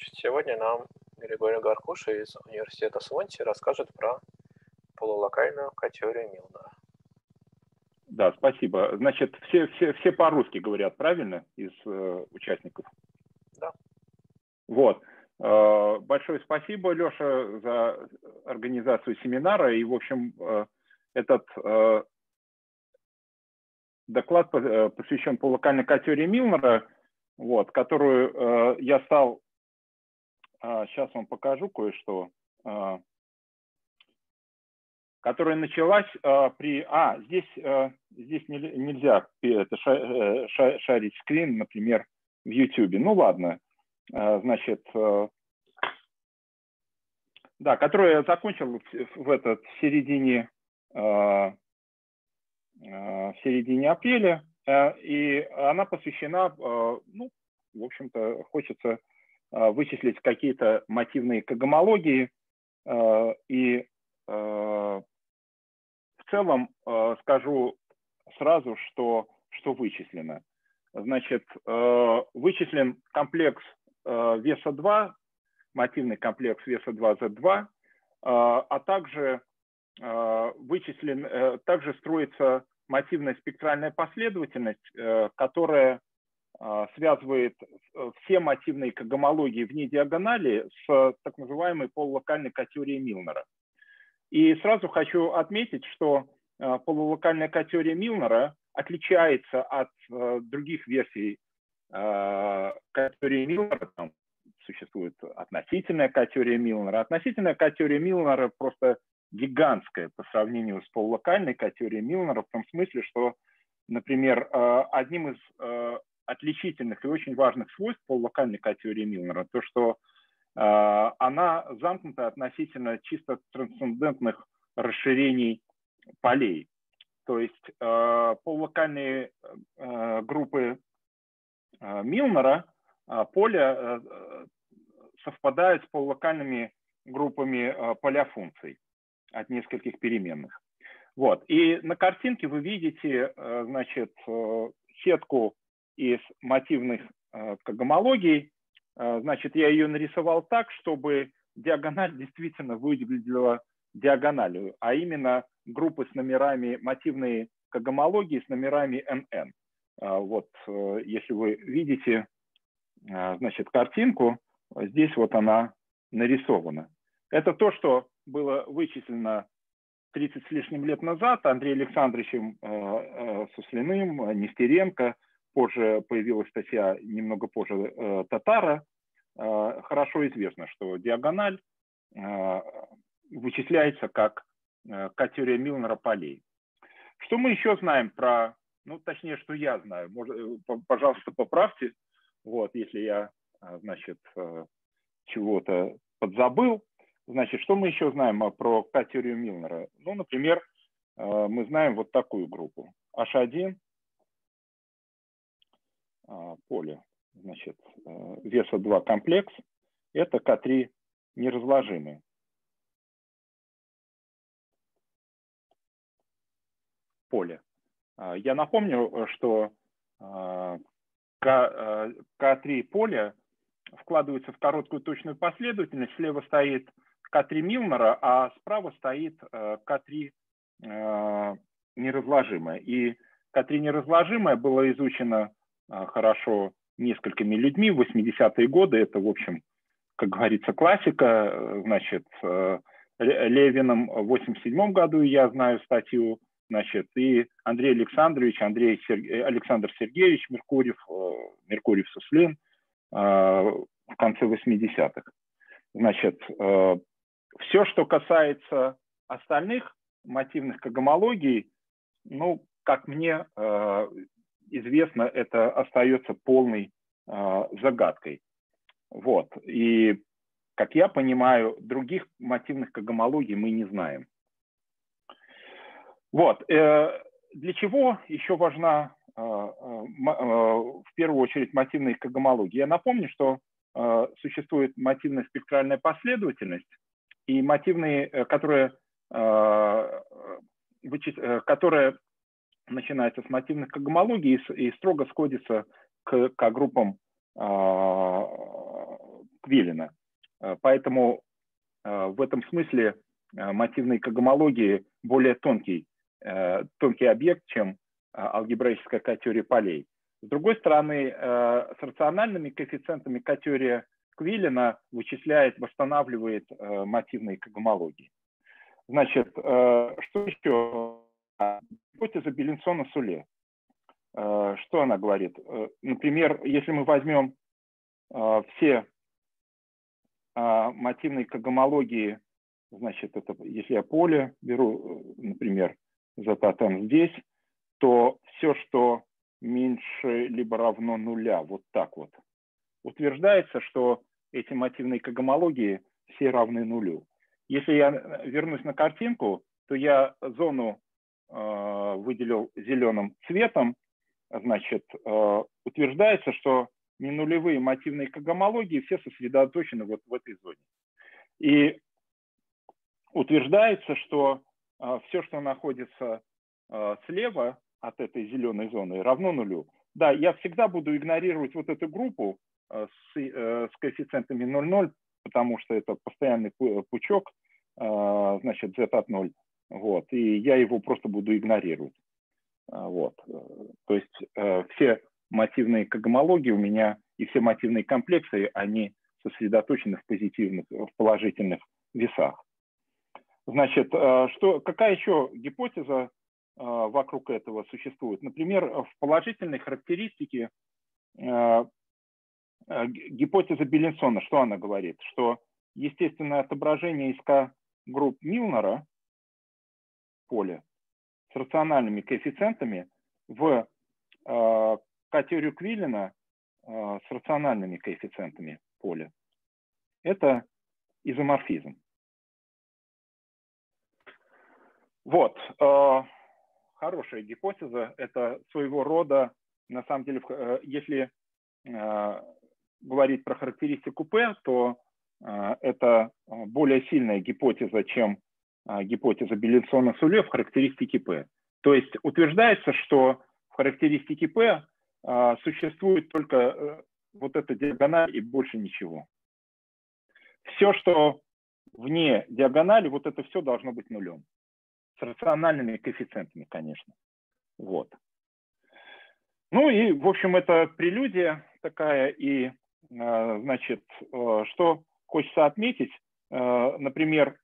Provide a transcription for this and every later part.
Сегодня нам Григорий Гаркуша из университета Свонси расскажет про полулокальную теорию Милнера. Да, спасибо. Значит, все по-русски говорят, правильно, из участников? Да. Вот. Большое спасибо, Леша, за организацию семинара. И, в общем, этот доклад посвящен полулокальной теории Милнера, вот, которую я стал... Сейчас вам покажу кое-что. Которая началась при... здесь нельзя это шарить скрин, например, в YouTube. Ну ладно. Значит, да, которую я закончил в середине апреля, и она посвящена, ну, в общем-то, хочется вычислить какие-то мотивные когомологии, и в целом скажу сразу, что вычислено. Значит, вычислен комплекс веса 2, мотивный комплекс веса 2Z2, а также также строится мотивная спектральная последовательность, которая связывает все мотивные когомологии вне диагонали с так называемой полулокальной теорией Милнера. И сразу хочу отметить, что полулокальная теория Милнера отличается от других версий теории Милнера. Там существует относительная теория Милнера. Относительная теория Милнера просто гигантская по сравнению с полулокальной теорией Милнера, в том смысле, что, например, одним из отличительных и очень важных свойств полулокальной теории Милнера то, что она замкнута относительно чисто трансцендентных расширений полей. То есть полулокальные группы Милнера поля совпадают с полулокальными группами поля функций от нескольких переменных. Вот. И на картинке вы видите, значит, сетку из мотивных когомологий. Значит, я ее нарисовал так, чтобы диагональ действительно выглядела диагональю, а именно группы с номерами, мотивные когомологии с номерами NN. Вот, если вы видите, значит, картинку, здесь вот она нарисована. Это то, что было вычислено 30 с лишним лет назад Андреем Александровичем Суслиным, Нестеренко. Позже появилась статья, немного позже, Татара. Хорошо известно, что диагональ вычисляется как теория Милнера полей. Что мы еще знаем про, ну, точнее, что я знаю, пожалуйста, поправьте, вот, если я, значит, чего-то подзабыл. Значит, что мы еще знаем про теорию Милнера? Ну, например, мы знаем вот такую группу. H1, поле, значит, веса 2 комплекс, это К3 неразложимый. Поле. Я напомню, что К3 поле вкладывается в короткую точную последовательность. Слева стоит К3 Милнера, а справа стоит К3 неразложимое. И К3 неразложимое было изучено хорошо несколькими людьми в 80-е годы. Это, в общем, как говорится, классика. Значит, Левиным в 87 году я знаю статью, значит, и Андрей Александрович, Александр Сергеевич Меркурьев Суслин в конце 80-х. Значит, все, что касается остальных мотивных когомологий, ну, как мне известно, это остается полной загадкой. Вот. И, как я понимаю, других мотивных когомологий мы не знаем. Вот. Для чего еще важна в первую очередь мотивная когомология? Я напомню, что существует мотивная спектральная последовательность и мотивные, которая начинается с мотивных когомологий и строго сходится к группам Квиллина. Поэтому в этом смысле мотивные когомологии более тонкий объект, чем алгебраическая К-теория полей. С другой стороны, с рациональными коэффициентами К-теория Квиллина восстанавливает мотивные когомологии. Значит, что еще? Гипотеза Беллинсона-Суле. Что она говорит? Например, если мы возьмем все мотивные когомологии, значит, это, если я поле беру, например, z здесь, то все, что меньше либо равно нуля, вот так вот, утверждается, что эти мотивные когомологии все равны нулю. Если я вернусь на картинку, то я зону выделил зеленым цветом, значит, утверждается, что ненулевые мотивные когомологии все сосредоточены вот в этой зоне. И утверждается, что все, что находится слева от этой зеленой зоны, равно нулю. Да, я всегда буду игнорировать вот эту группу с коэффициентами 0,0, потому что это постоянный пучок, значит, z от 0. Вот, и я его просто буду игнорировать. Вот. То есть все мотивные когомологии у меня и все мотивные комплексы, они сосредоточены в положительных весах. Значит, какая еще гипотеза вокруг этого существует? Например, в положительной характеристике гипотеза Беллинсона, что она говорит? Что естественное отображение из К-групп Милнера поля с рациональными коэффициентами в К-теорию Квиллина с рациональными коэффициентами поля. Это изоморфизм. Вот. Хорошая гипотеза. Это своего рода, на самом деле, если говорить про характеристику P, то это более сильная гипотеза, чем гипотеза Беллинсона-Суле в характеристике P. То есть утверждается, что в характеристике P существует только вот эта диагональ и больше ничего. Все, что вне диагонали, вот это все должно быть нулем. С рациональными коэффициентами, конечно. Вот. Ну и, в общем, это прелюдия такая. И, значит, что хочется отметить, например,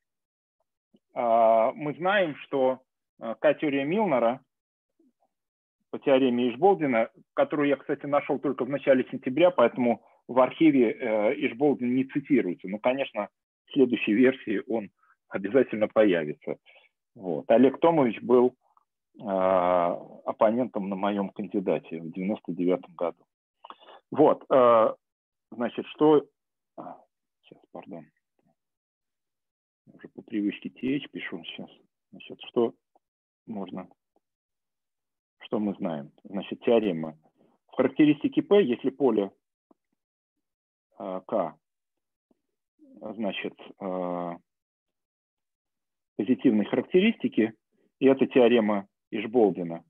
мы знаем, что К-теория Милнера по теореме Ишболдина, которую я, кстати, нашел только в начале сентября, поэтому в архиве Ишболдин не цитируется. Но, конечно, в следующей версии он обязательно появится. Вот. Олег Томович был оппонентом на моем кандидате в 99 году. Вот. Значит, что... Сейчас, пардон. Уже по привычке TH пишу сейчас. Значит, что можно... Что мы знаем? Значит, теорема. В характеристике P, если поле K, значит, позитивной характеристики, и это теорема Ишболдина,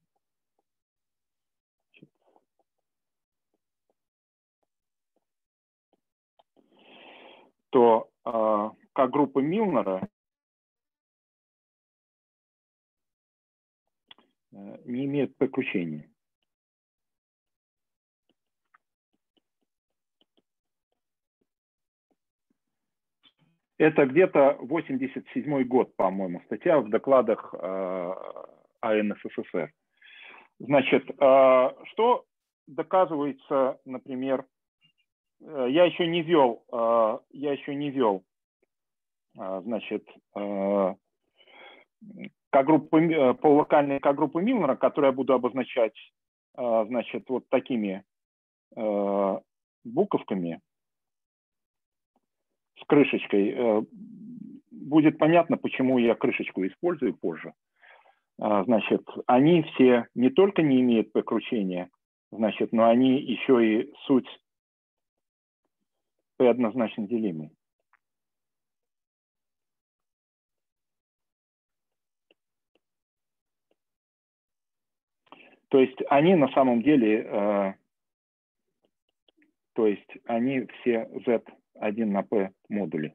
то К-группа Милнера не имеет P-кручения. Это где-то 87 год, по-моему, статья в докладах АН СССР. Значит, что доказывается, например, я еще не вел, значит, полулокальные К-группы Милнера, которые я буду обозначать, значит, вот такими буковками с крышечкой. Будет понятно, почему я крышечку использую позже. Значит, они все не только не имеют P-кручения, значит, но они еще и суть P однозначно делимой. То есть они на самом деле, то есть они все Z 1 на P модуле,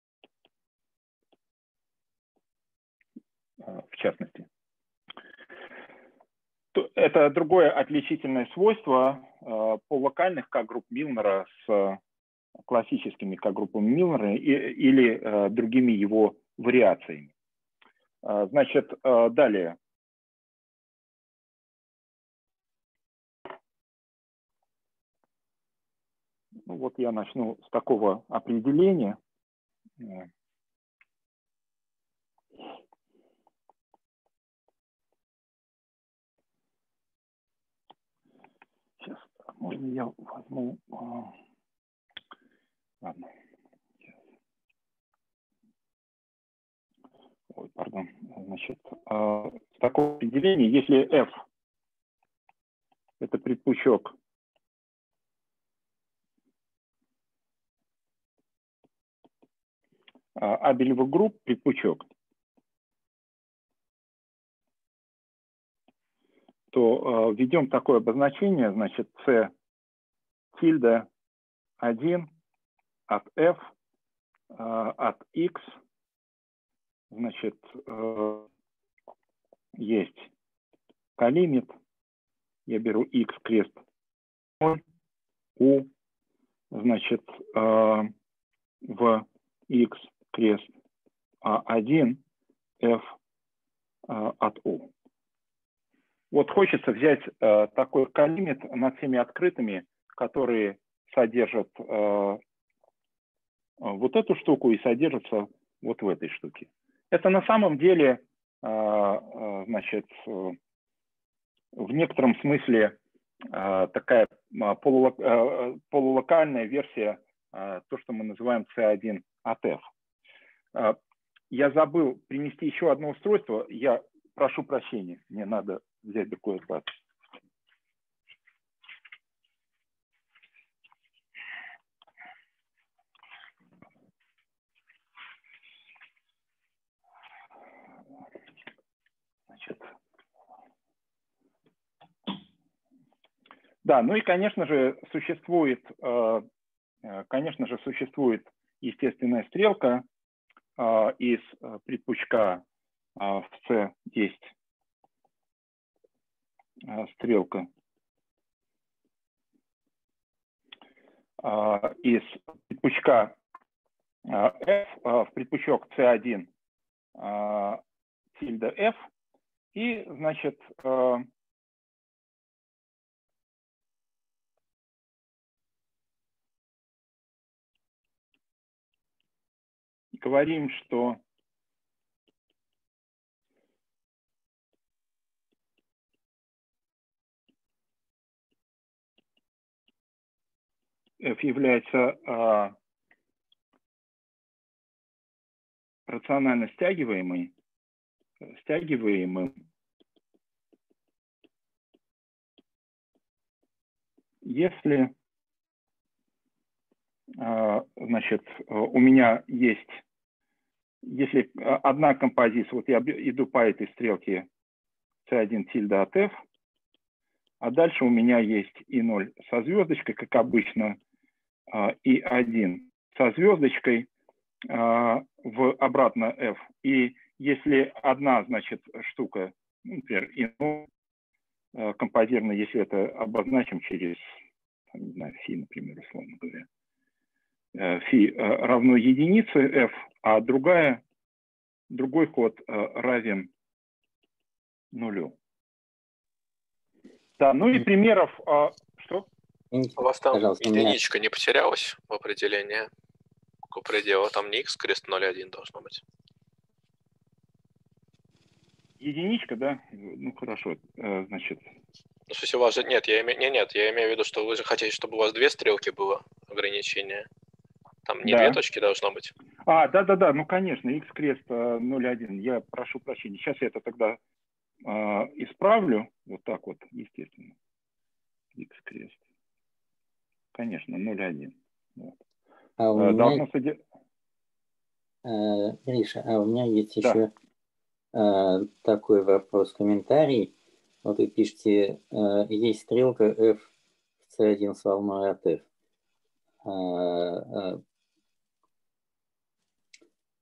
в частности. Это другое отличительное свойство полулокальных К-групп Милнера с классическими К-группами Милнера или другими его вариациями. Значит, далее. Ну, вот я начну с такого определения. Сейчас, можно я возьму... Ладно. Ой, пардон. Значит, с такого определения, если F это предпучок абелевых групп, предпучок, то введем такое обозначение, значит, C тильда 1 от F от X, значит, есть колимит, я беру X крест 0, U, значит, в X крест A1, F от U. Вот хочется взять такой колимит над всеми открытыми, которые содержат вот эту штуку и содержатся вот в этой штуке. Это на самом деле, значит, в некотором смысле такая полулокальная версия, то, что мы называем C1 от F. Я забыл принести еще одно устройство. Я прошу прощения, мне надо взять другой класс. Значит. Да, ну и, конечно же, существует естественная стрелка из предпучка в C есть стрелка из предпучка F в предпучок C1 тильда F, и, значит, говорим, что F является рационально стягиваемым, если, значит, у меня есть, если одна композиция, вот я иду по этой стрелке C1 тильда от F, а дальше у меня есть И0 со звездочкой, как обычно, И1 со звездочкой в обратно F. И если одна, значит, штука, например, И0 композирована, если это обозначим через, не знаю, φ, например, условно говоря, φ равно единице F, а другой ход равен нулю. Да, ну и примеров, что? У вас там единичка не потерялась в определении предела, там не x крест 0,1 должно быть. Единичка, да? Ну хорошо, значит. Ну, если у вас же нет, я имею в виду, что вы же хотите, чтобы у вас две стрелки было ограничение. Там не две точки должно быть. Да, ну конечно, x крест 0,1. Я прошу прощения. Сейчас я это тогда исправлю. Вот так вот, естественно. X крест. Конечно, 0,1. Вот. Должно Гриша, а у меня есть еще такой вопрос, комментарий. Вот вы пишете, есть стрелка F в C1 с волной от F.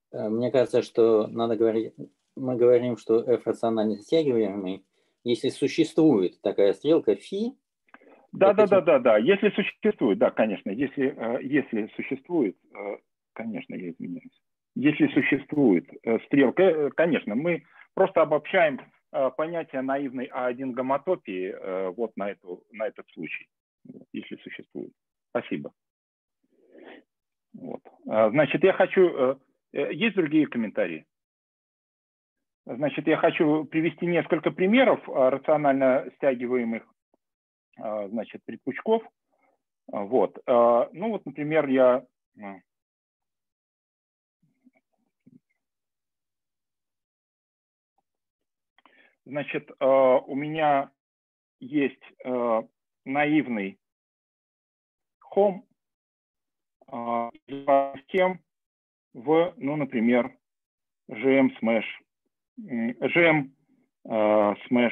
Мне кажется, что надо говорить, мы говорим, что f рационально стягиваемый, если существует такая стрелка φ. Да, если существует, да, конечно, если существует, конечно, я изменяюсь. Если существует стрелка, конечно, мы просто обобщаем понятие наивной А1 гомотопии вот на этот случай, если существует. Спасибо. Вот. Значит, я хочу... Есть другие комментарии? Значит, я хочу привести несколько примеров рационально стягиваемых, значит, предпучков. Вот. Ну вот, например, я... Значит, у меня есть наивный home систем в, ну, например, GM smash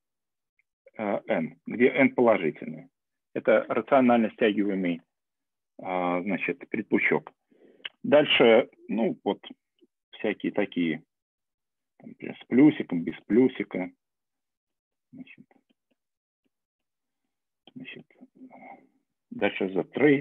n, где n положительный. Это рационально стягиваемый, значит, предпучок. Дальше, ну, вот всякие такие, например, с плюсиком, без плюсика. Значит, дальше the trace.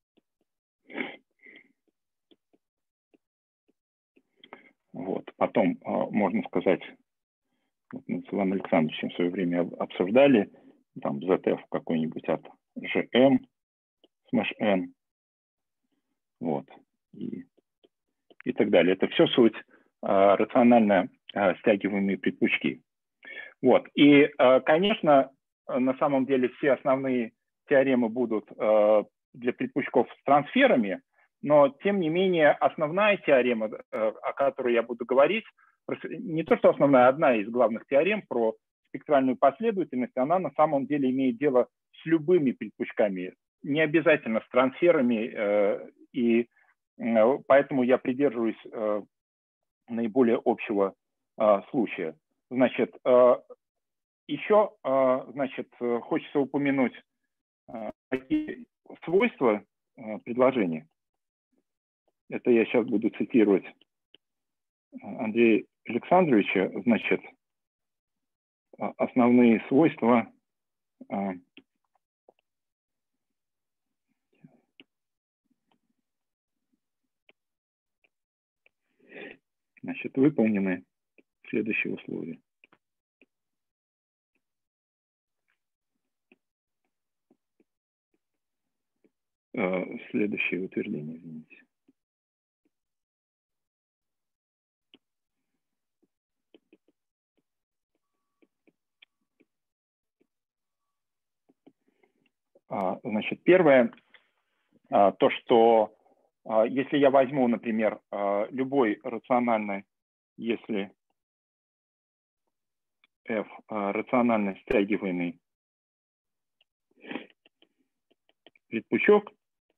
Вот. Потом можно сказать, вот мы с Иваном Александровичем в свое время обсуждали, там ZF какой-нибудь от GM smash n. Вот. И так далее. Это все суть рационально стягиваемые предпучки. Вот. И, конечно, на самом деле все основные теоремы будут для предпучков с трансферами, но, тем не менее, основная теорема, о которой я буду говорить, не то что основная, одна из главных теорем про спектральную последовательность, она на самом деле имеет дело с любыми предпучками, не обязательно с трансферами, и поэтому я придерживаюсь наиболее общего случая. Значит, еще, значит, хочется упомянуть такие свойства предложения. Это я сейчас буду цитировать Андрея Александровича. Значит, основные свойства значит, выполнены следующие условия. Следующее утверждение, извините. Значит, первое, то, что если я возьму, например, любой рациональный, если f рационально стягиваемый предпучок,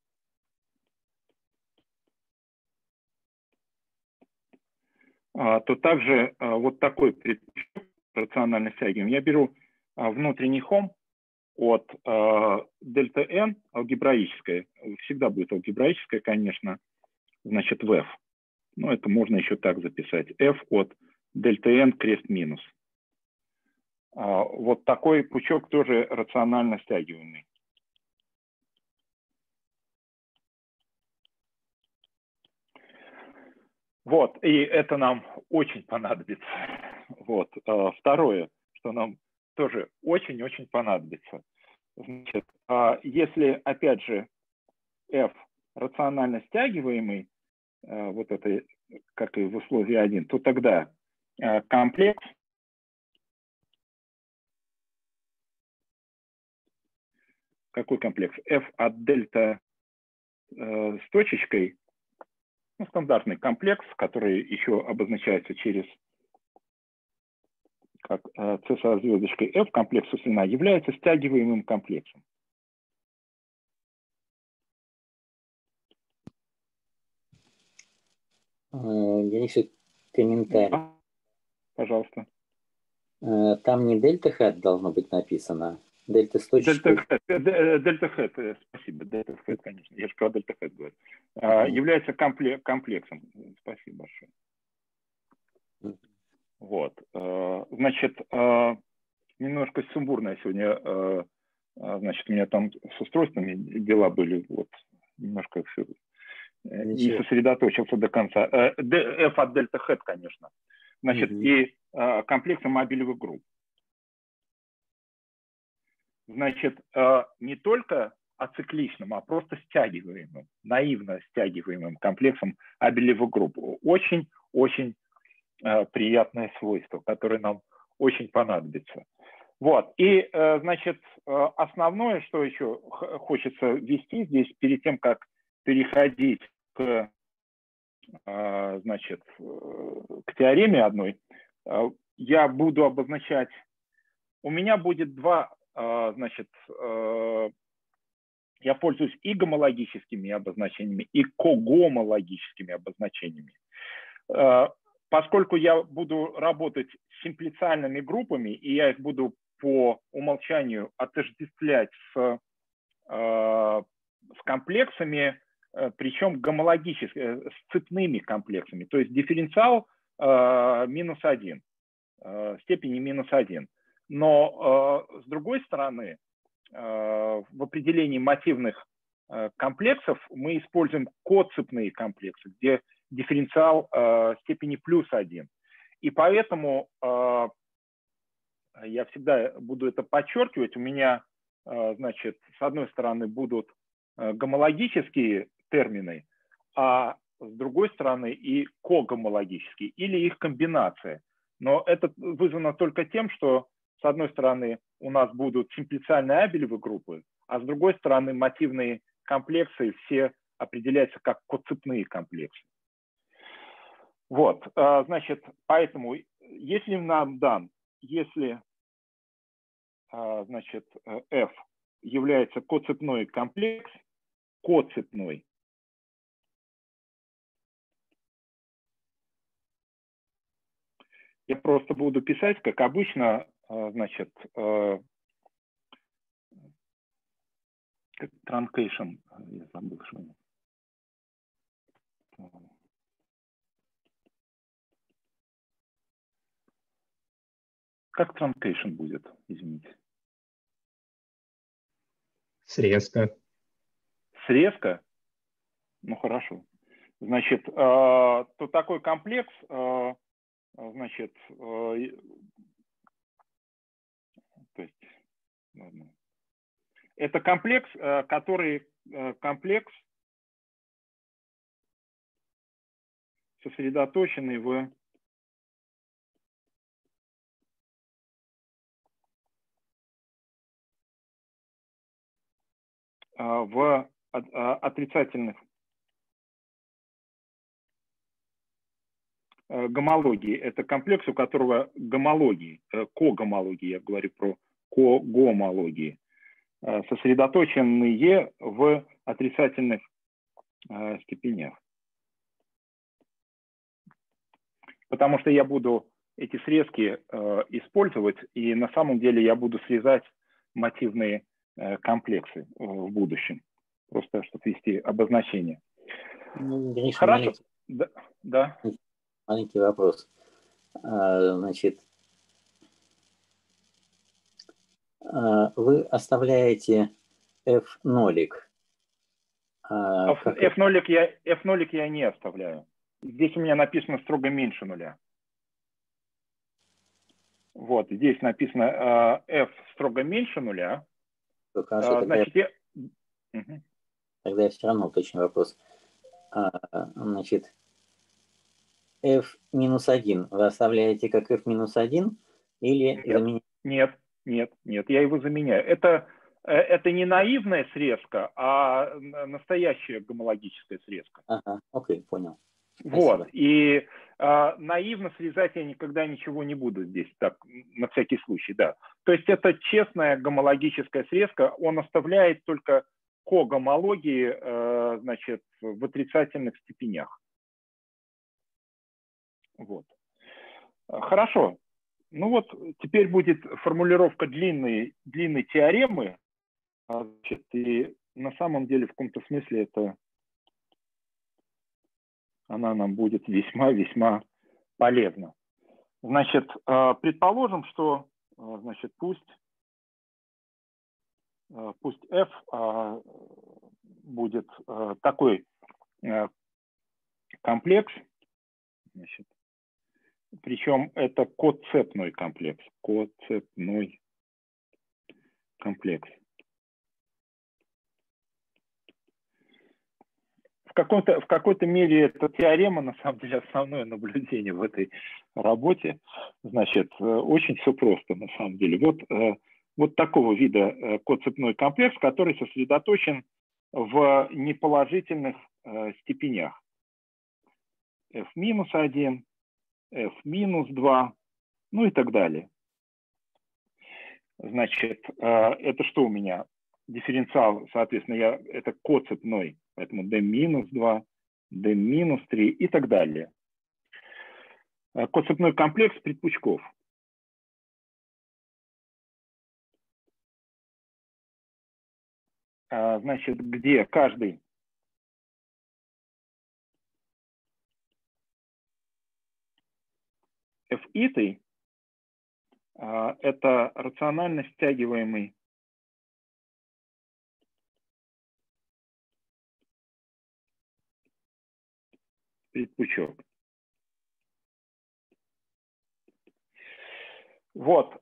то также вот такой предпучок рационально стягиваемый я беру внутренний хом от дельта n алгебраическое, всегда будет алгебраическое, конечно, значит, в f. Но это можно еще так записать. f от дельта n крест минус. Вот такой пучок тоже рационально стягиваемый. Вот, и это нам очень понадобится. Вот. Второе, что нам тоже очень-очень понадобится. Значит, если, опять же, f рационально стягиваемый, вот это, как и в условии 1, то тогда комплекс какой комплекс? f от дельта с точечкой, ну, стандартный комплекс, который еще обозначается через как c со звездочкой f, комплекс Суслина, является стягиваемым комплексом. Есть комментарий. Пожалуйста. Там не дельта хэт должно быть написано, Дельта с точечкой. Дельта хэт, спасибо, дельта хэт, конечно. Я же сказал дельта хэт, говорю. Является комплексом. Спасибо большое. Вот. Значит, немножко сумбурно сегодня, значит, у меня там с устройствами дела были, вот, немножко все, не сосредоточился до конца. F от дельта хэт, конечно. Значит, и комплексом мобилевых групп. Значит, не только ацикличным, а просто стягиваемым, наивно стягиваемым комплексом абелевых групп. Очень-очень приятное свойство, которое нам очень понадобится. Вот. И, значит, основное, что еще хочется ввести здесь, перед тем, как переходить к, значит, к теореме одной, я буду обозначать, у меня будет два, значит, я пользуюсь и гомологическими обозначениями, и когомологическими обозначениями. Поскольку я буду работать с симплициальными группами, и я их буду по умолчанию отождествлять с комплексами, причем гомологическими, с цепными комплексами, то есть дифференциал -1, степени -1. Но с другой стороны, в определении мотивных комплексов мы используем коцепные комплексы, где дифференциал степени +1. И поэтому я всегда буду это подчеркивать. У меня, значит, с одной стороны будут гомологические термины, а с другой стороны и когомологические, или их комбинация. Но это вызвано только тем, что с одной стороны у нас будут симплициальные абелевые группы, а с другой стороны мотивные комплексы все определяются как коцепные комплексы. Вот, значит, поэтому, если нам дан, если, значит, F является коцепной комплекс, коцепной, я просто буду писать, как обычно, значит, truncation, я забыл, что как truncation будет, извините? Срезка. Срезка? Ну, хорошо. Значит, то такой комплекс, значит, то есть, ладно. Это комплекс, который комплекс, сосредоточенный в отрицательных гомологии. Это комплекс, у которого гомологии, когомологии, я говорю про когомологии, сосредоточенные в отрицательных степенях. Потому что я буду эти срезки использовать, и на самом деле я буду срезать мотивные комплексы в будущем. Просто чтобы ввести обозначение. Ну, Гриша, хорошо. Да. Маленький вопрос. Значит, вы оставляете F0. F0 я не оставляю. Здесь у меня написано строго меньше нуля. Вот, здесь написано F строго меньше нуля. Хорошо, значит, тогда я все равно уточню вопрос. Значит, F-1 вы оставляете как F-1 или заменяете? Нет, я его заменяю. Это не наивная срезка, а настоящая гомологическая срезка. Ага, окей, понял. Вот, спасибо. И наивно срезать я никогда ничего не буду здесь, так, на всякий случай, да. То есть это честная гомологическая срезка, он оставляет только когомологии, значит, в отрицательных степенях. Вот. Хорошо. Ну вот, теперь будет формулировка длинной теоремы. Значит, и на самом деле в каком-то смысле она нам будет весьма-весьма полезна. Значит, предположим, что значит, пусть f будет такой комплекс, значит, причем это коцепной комплекс. Коцепной комплекс. В какой-то мере эта теорема, на самом деле, основное наблюдение в этой работе. Значит, очень все просто, на самом деле. Вот такого вида коцепной комплекс, который сосредоточен в неположительных степенях. f-1, f-2, ну и так далее. Значит, это что у меня? Дифференциал, соответственно, это коцепной, поэтому d-2, d-3 и так далее. Коцепной комплекс предпучков. Значит, где каждый f-итый это рационально стягиваемый предпучок. Вот.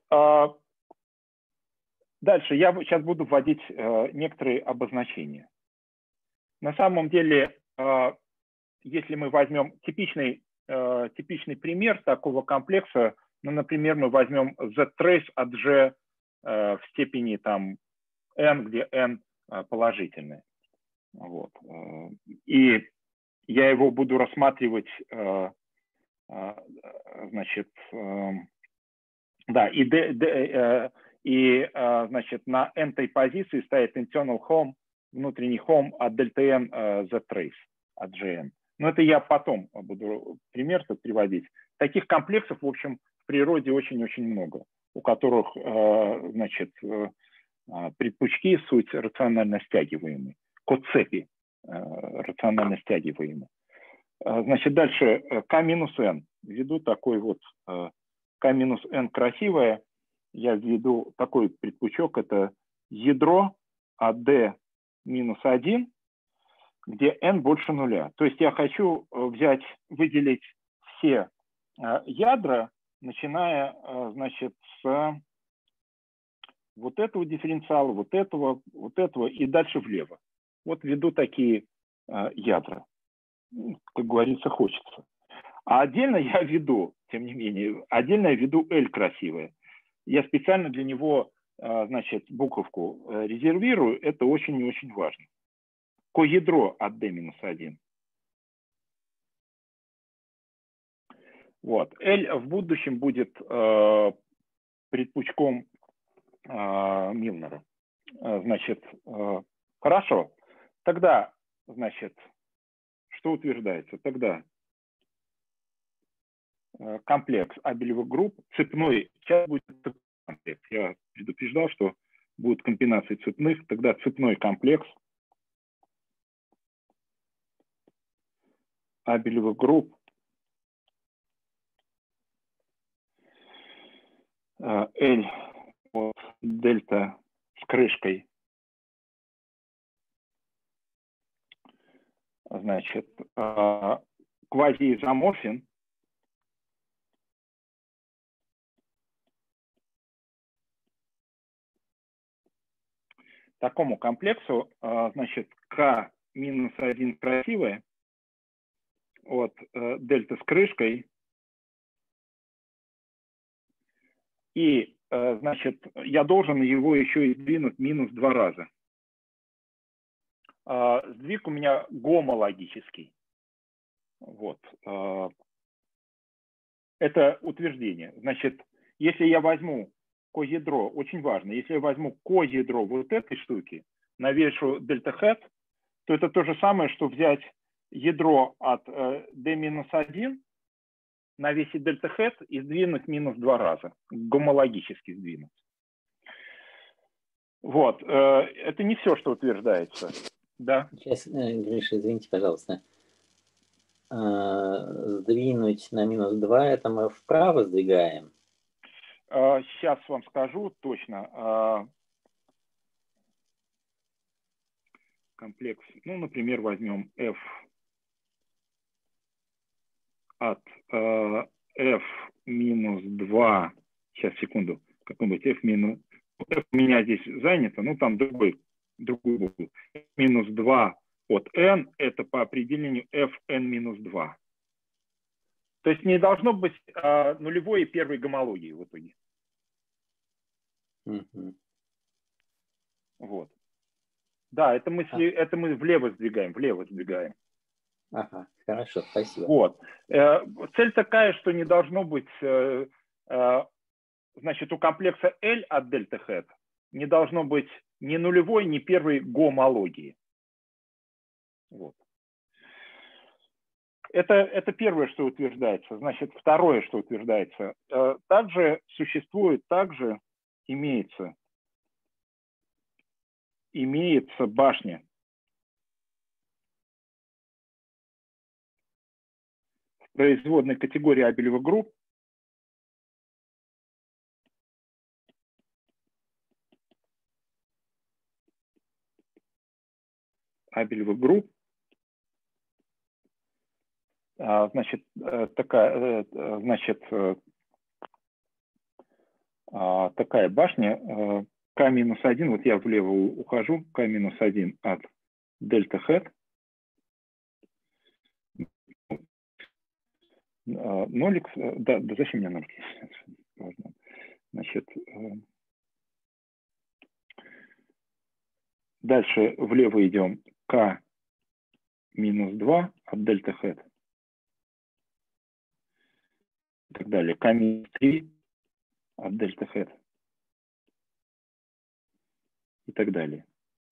Дальше я сейчас буду вводить некоторые обозначения. На самом деле, если мы возьмем типичный пример такого комплекса, ну, например, мы возьмем z-trace от g в степени там n, где n положительный. Вот. И я его буду рассматривать, значит, да, значит, на n-той позиции стоит internal home, внутренний home от delta n z-trace от gn. Но это я потом буду пример приводить. Таких комплексов, в общем, в природе очень-очень много, у которых, значит, предпучки суть рационально стягиваемые, коцепи рационально стягиваемые. Значит, дальше k-n. Введу такой вот k-n красивое. Я введу такой предпучок, это ядро от d-1, где n больше нуля. То есть я хочу выделить все ядра, начиная, значит, с вот этого дифференциала, вот этого и дальше влево. Вот введу такие ядра. Как говорится, хочется. А отдельно я введу, тем не менее, отдельно я введу L красивое. Я специально для него, значит, буковку резервирую. Это очень и очень важно. Коядро от d-1. Вот. L в будущем будет предпучком Милнера. Значит, хорошо. Тогда, значит, что утверждается? Тогда комплекс абелевых групп, цепной, сейчас будет комплекс. Я предупреждал, что будут комбинации цепных, тогда цепной комплекс абелевых групп L от дельта с крышкой, значит, квазиизоморфен такому комплексу, значит, k-1 красивое от дельта с крышкой, и, значит, я должен его еще и сдвинуть минус 2 раза. Сдвиг у меня гомологический. Вот. Это утверждение. Значит, если я возьму коядро, очень важно, если я возьму коядро вот этой штуки, навешу дельта хэт, то это то же самое, что взять ядро от d-1 навесить дельта хэт и сдвинуть минус 2 раза, гомологически сдвинуть. Вот, это не все, что утверждается. Да. Сейчас, Гриша, извините, пожалуйста. Сдвинуть на минус 2, это мы вправо сдвигаем? Сейчас вам скажу точно. Комплекс, ну, например, возьмем f от f минус 2, сейчас, секунду, какой-нибудь f минус, f у меня здесь занято, ну, там другой букву, минус 2 от n, это по определению fn минус 2. То есть не должно быть нулевой и первой гомологии в итоге. Вот. Да, это мы влево сдвигаем, Ага, хорошо, спасибо. Вот. Цель такая, что не должно быть, значит, у комплекса L от дельта хэт не должно быть ни нулевой, ни первой гомологии. Вот. Это первое, что утверждается. Значит, второе, что утверждается. Также существует, имеется башня. Производной категории Абелевых групп. Абелевых групп. Значит, такая башня К-1, вот я влево ухожу, К-1 от дельта хэт. Нолик, да, зачем мне нолик? Значит, дальше влево идем К-2 от дельта хэт. И так далее. К-3 от дельта хэт. И так далее.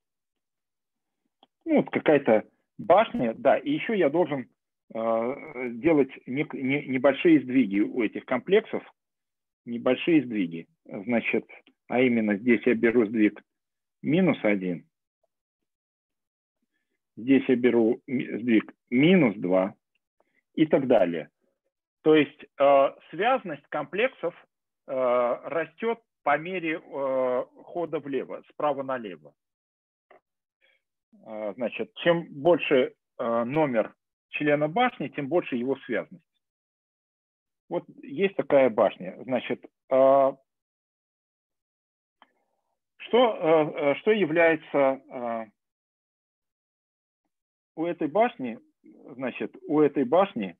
Ну, вот какая-то башня, да, и еще я должен делать небольшие сдвиги у этих комплексов, небольшие сдвиги. Значит, а именно здесь я беру сдвиг минус 1, здесь я беру сдвиг минус 2 и так далее. То есть связность комплексов растет по мере хода влево, справа налево. Значит, чем больше номер члена башни, тем больше его связность. Вот есть такая башня. Значит, что является у этой башни? Значит, у этой башни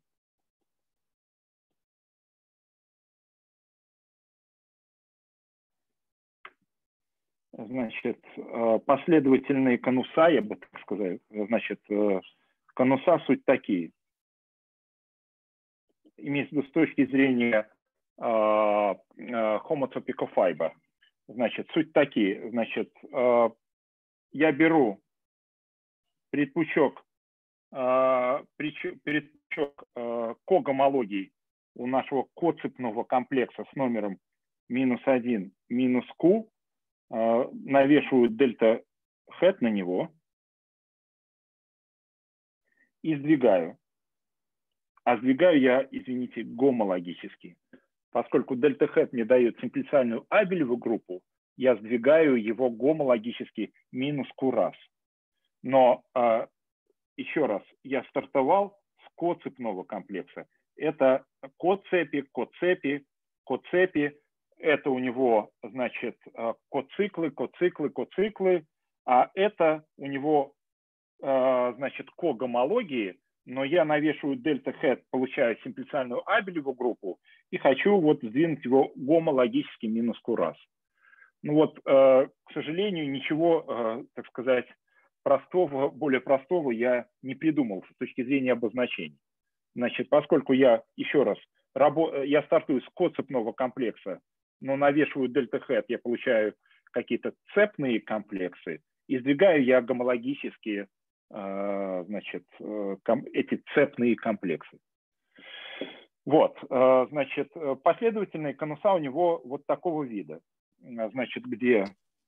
последовательные конуса, я бы так сказал. Значит, конуса суть такие. Имеется в виду с точки зрения homotopy fiber. Значит, суть такие. Значит, я беру предпучок когомологии у нашего коцепного комплекса с номером минус 1, минус Q, навешиваю дельта хэт на него и сдвигаю. А сдвигаю я, извините, гомологически. Поскольку дельта хэт мне дает симплициальную Абелеву группу, я сдвигаю его гомологически минус Q раз. Но еще раз, я стартовал с коцепного комплекса. Это коцепи, коцепи, коцепи. Это у него, значит, коциклы, коциклы, коциклы. А это у него, значит, когомологии. Но я навешиваю дельта хэт, получаю симплициальную Абелеву группу и хочу вот сдвинуть его гомологически минус Q раз. Ну вот, к сожалению, ничего, так сказать, простого, более простого я не придумал с точки зрения обозначений. Значит, поскольку я, еще раз, я стартую с коцепного комплекса, но навешиваю дельта хэт, я получаю какие-то цепные комплексы, и сдвигаю я гомологические, значит, эти цепные комплексы. Вот, значит, последовательные конуса у него вот такого вида. Значит, где...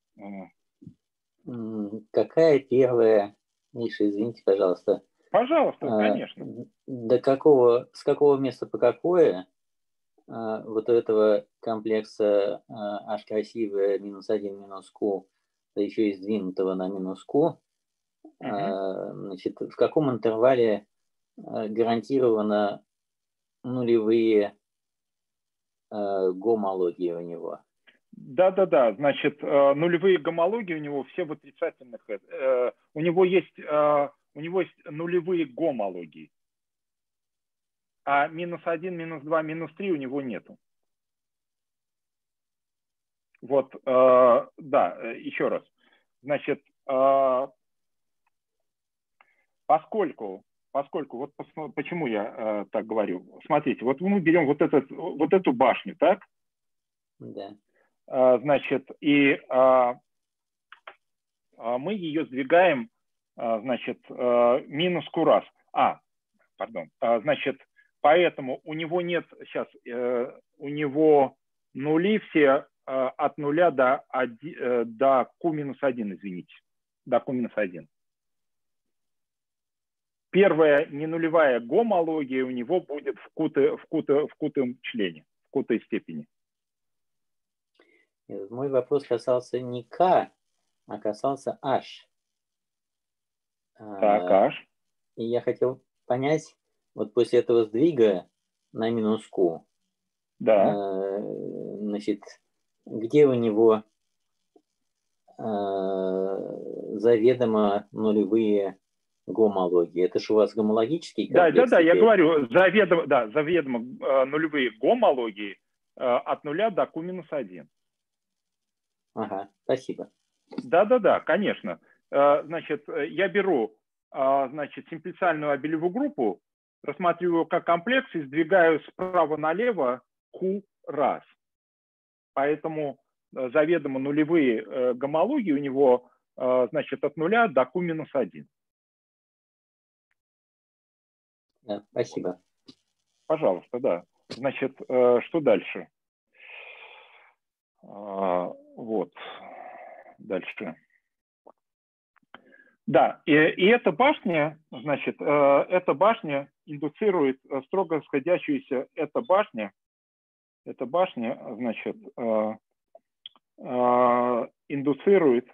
Какая первая, Миша, извините, пожалуйста. Пожалуйста, конечно. С какого места по какое вот у этого комплекса h красивое минус 1 минус q, да еще и сдвинутого на минус q, значит, в каком интервале гарантированно нулевые гомологии у него? Да. Значит, нулевые гомологии у него все в отрицательных. У него есть нулевые гомологии. А минус 1, минус 2, минус 3 у него нету. Вот, да, еще раз. Значит, поскольку, вот почему я так говорю. Смотрите, вот мы берем вот эту башню, так? Да. Значит, и мы ее сдвигаем, значит, минус q раз. Пардон. Значит, поэтому у него нет сейчас, у него нули все от 0 до q минус 1, извините. До q минус 1. Первая ненулевая гомология у него будет в кутом члене, в кутой степени. Мой вопрос касался не К, а касался H. Так, H. И я хотел понять, вот после этого сдвига на минус Q, да. Значит, где у него заведомо нулевые гомологии? Это же у вас гомологический комплекс? Да, я говорю, заведомо нулевые гомологии от 0 до q минус 1. Ага, спасибо. Да, конечно. Значит, я беру, значит, симплициальную абелевую группу, рассматриваю ее как комплекс и сдвигаю справа налево q раз. Поэтому заведомо нулевые гомологии у него, значит, от 0 до q минус 1. Да, спасибо. Пожалуйста, да. Значит, что дальше? Вот. Дальше. Да, и эта башня, значит, эта башня индуцирует строго сходящуюся, эта башня, значит, индуцирует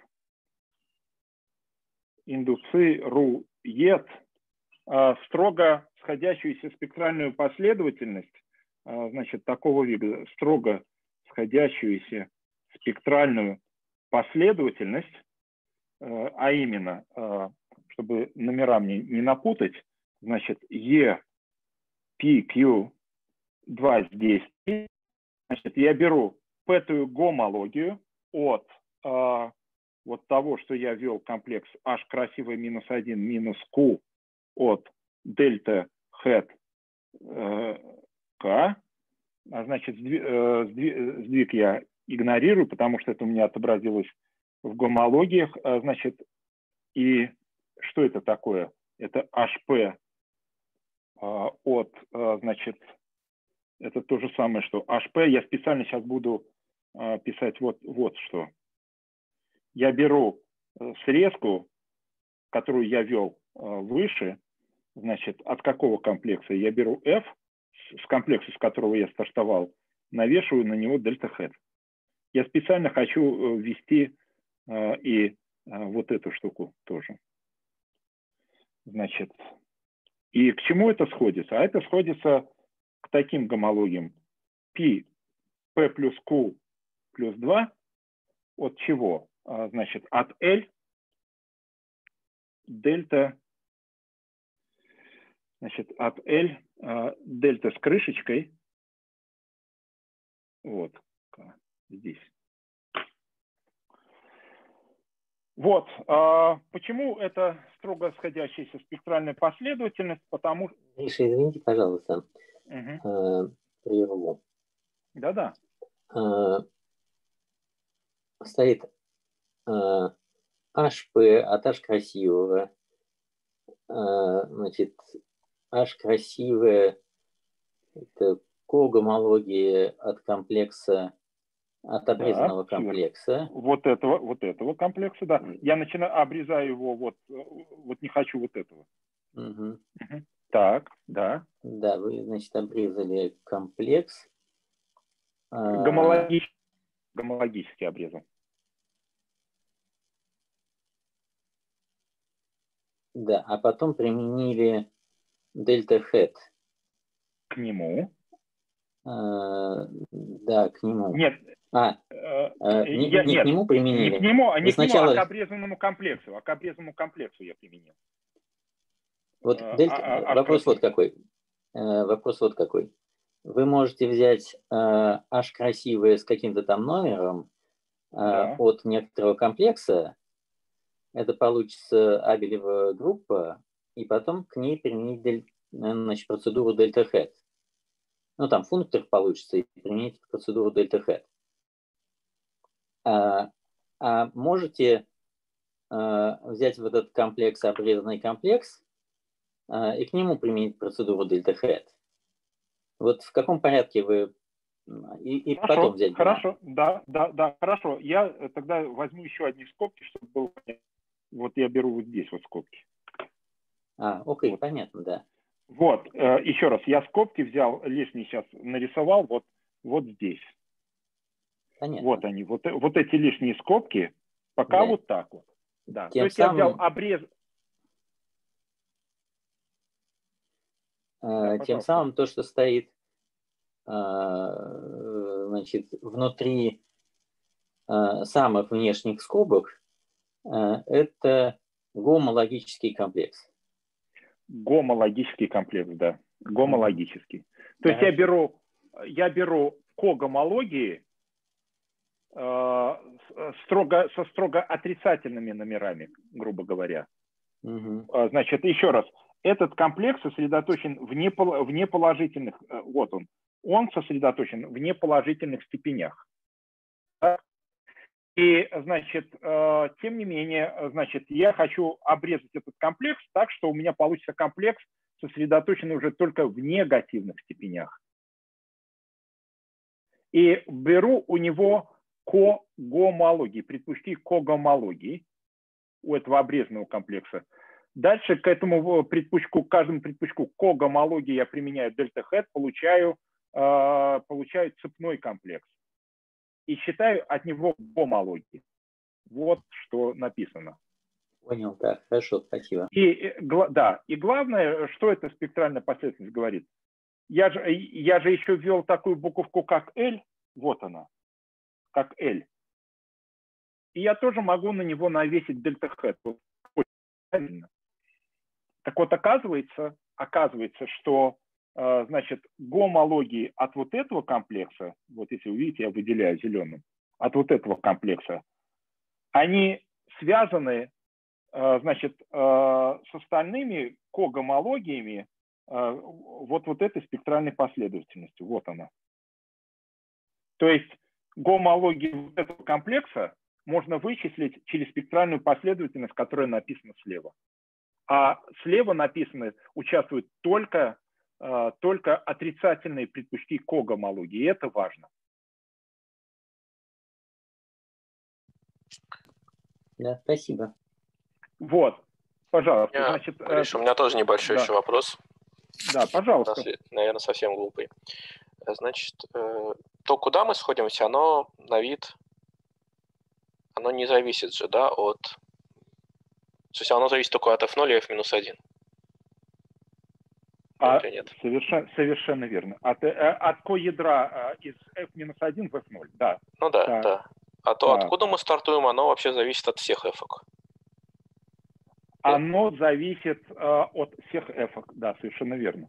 строго сходящуюся спектральную последовательность, значит, такого вида, строго сходящуюся спектральную последовательность, а именно, чтобы номера мне не напутать, значит, E, P, Q, 2 здесь. Значит, я беру пятую гомологию от вот того, что я ввел комплекс H красивый минус 1 минус Q от дельта хэт K. Значит, сдвиг я игнорирую, потому что это у меня отобразилось в гомологиях. Значит, и что это такое? Это HP от, значит, это то же самое, что HP. Я специально сейчас буду писать вот что. Я беру срезку, которую я ввел выше, значит, от какого комплекса? Я беру F, с комплекса, с которого я стартовал, навешиваю на него дельта хэт. Я специально хочу ввести и вот эту штуку тоже. Значит, и к чему это сходится? А это сходится к таким гомологиям. P плюс Q плюс 2 от чего? Значит, от L дельта, значит, от L дельта с крышечкой, вот, здесь. Вот, почему это строго сходящаяся спектральная последовательность? Потому что... Миша, извините, пожалуйста, прерву. Да. Стоит HP от H красивого, значит, H красивое Это когомология от комплекса, от обрезанного Да, комплекса. Вот этого комплекса, да. Я начинаю, обрезаю его, вот не хочу вот этого. Угу. Так, да. Да, вы, значит, обрезали комплекс. Гомологически обрезал. Да, а потом применили дельта-хэт. К нему. Да, к нему. Нет. Не к нему применили. Не к нему, а сначала... к обрезанному комплексу. А к обрезанному комплексу я применил. Вот вопрос вот какой. Вопрос вот какой. Вы можете взять H красивое с каким-то там номером от некоторого комплекса. Это получится Абелева группа, и потом к ней применить значит, процедуру дельта-хэт. Ну, там функтор получится, и применить процедуру дельта-хэт. А можете взять вот этот комплекс, обрезанный комплекс, и к нему применить процедуру дельта-хэт. Вот в каком порядке вы... И хорошо, потом взять... Хорошо, да, хорошо. Я тогда возьму еще одни скобки, чтобы было понятно. Вот я беру вот здесь вот скобки. Окей, вот. Понятно, да. Вот, еще раз, я скобки взял, лишний сейчас нарисовал вот здесь. Понятно. Вот они, вот эти лишние скобки, пока вот так вот. Да. То есть я взял обрез... Тем самым то, что стоит значит, внутри самых внешних скобок, это гомологический комплекс. Гомологический комплекс, да. Гомологический. То есть я беру когомологии со строго отрицательными номерами, грубо говоря. Значит, еще раз. Этот комплекс сосредоточен в неположительных, вот он сосредоточен в неположительных степенях. И, значит, тем не менее, значит, я хочу обрезать этот комплекс так, что у меня получится комплекс, сосредоточенный уже только в негативных степенях. И беру у него когомологии, предпочти когомологии у этого обрезанного комплекса. Дальше к этому предпучку, к каждому предпучку когомологии я применяю дельта-хэт, получаю цепной комплекс. И считаю от него гомологии. Вот что написано. Понял, да, хорошо, спасибо. И главное, что эта спектральная последовательность говорит. Я же еще ввел такую буковку, как L, вот она, как L. И я тоже могу на него навесить дельта-хэт. Так вот, оказывается, что значит, гомологии от вот этого комплекса, вот если вы видите, я выделяю зеленым, от вот этого комплекса, они связаны, значит, с остальными когомологиями вот этой спектральной последовательностью. Вот она. То есть гомологии вот этого комплекса можно вычислить через спектральную последовательность, которая написана слева. А слева написано, участвуют только отрицательные предпучки когомологии. И это важно. Да, спасибо. Вот, пожалуйста. Значит, Гриш, у меня тоже небольшой еще вопрос. Да, пожалуйста. Наверное, совсем глупый. Значит, то, куда мы сходимся, оно на вид, оно не зависит же, да, от... То есть оно зависит только от f0 и f-1. Нет? Совершенно верно. От коядра из f-1 в f0, да. Ну да. А то, откуда мы стартуем, оно вообще зависит от всех f-ок. Оно зависит от всех f-ок, да, совершенно верно.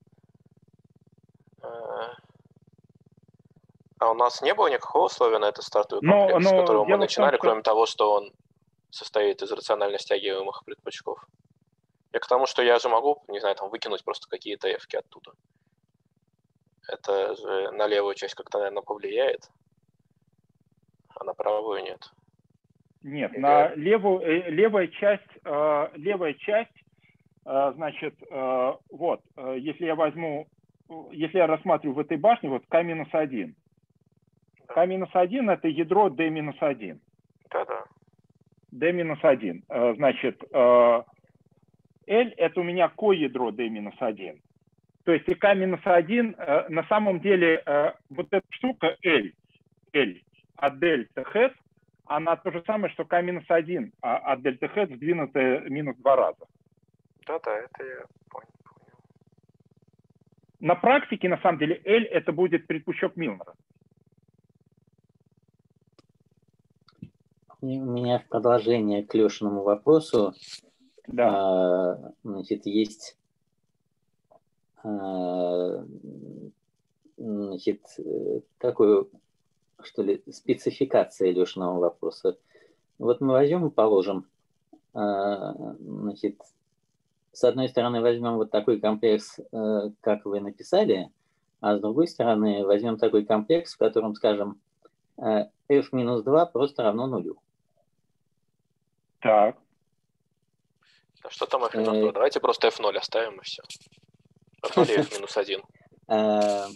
А у нас не было никакого условия на этот стартовый комплекс, с которого мы начинали, кроме того, что он состоит из рационально стягиваемых предпучков. Я к тому, что я же могу, не знаю, там выкинуть просто какие-то f-ки оттуда. Это же на левую часть как-то, наверное, повлияет, а на правую нет. Нет, на левая часть, значит, вот, если я возьму если я рассматриваю в этой башне, вот K-1. K-1 это ядро D-1. Да-да. D-1. Значит, L это у меня коядро D-1. То есть и K-1 на самом деле вот эта штука L от дельта хэт, она то же самое, что K-1 от дельта хэт сдвинутая минус 2 раза. Да-да, это я понял. На практике, на самом деле, L это будет предпущок Милнера. У меня в продолжение к Лешиному вопросу, да. Значит, есть значит, такую, что ли, спецификация Лешиного вопроса. Вот мы возьмем и положим, значит, с одной стороны возьмем вот такой комплекс, как вы написали, а с другой стороны возьмем такой комплекс, в котором, скажем, f-2 просто равно нулю. Так. А что там f-2? Давайте просто f0 оставим и все. f0 и f-1.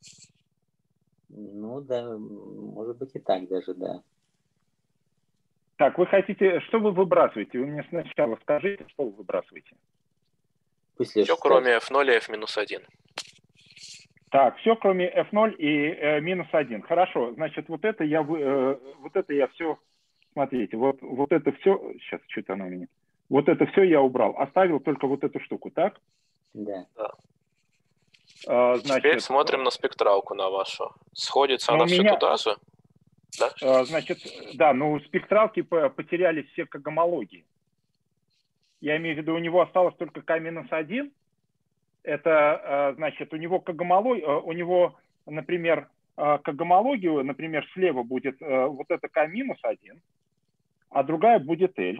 Ну да, может быть и так даже, да. Так, вы хотите, что вы выбрасываете? Вы мне сначала скажите, что вы выбрасываете. Все, кроме f0 и f-1. Так, все, кроме f0 и минус 1. Хорошо, значит, вот это я все, смотрите, вот это все, сейчас, что-то оно у меня, вот это все я убрал, оставил только вот эту штуку, так? Да. Значит, теперь смотрим на спектралку на вашу. Сходится она все туда же? Да? Значит, да, но спектралки потерялись все к гомологии. Я имею в виду, у него осталось только K-1. Это, значит, у него, например, к гомологию, например, слева будет вот это K-1, а другая будет L.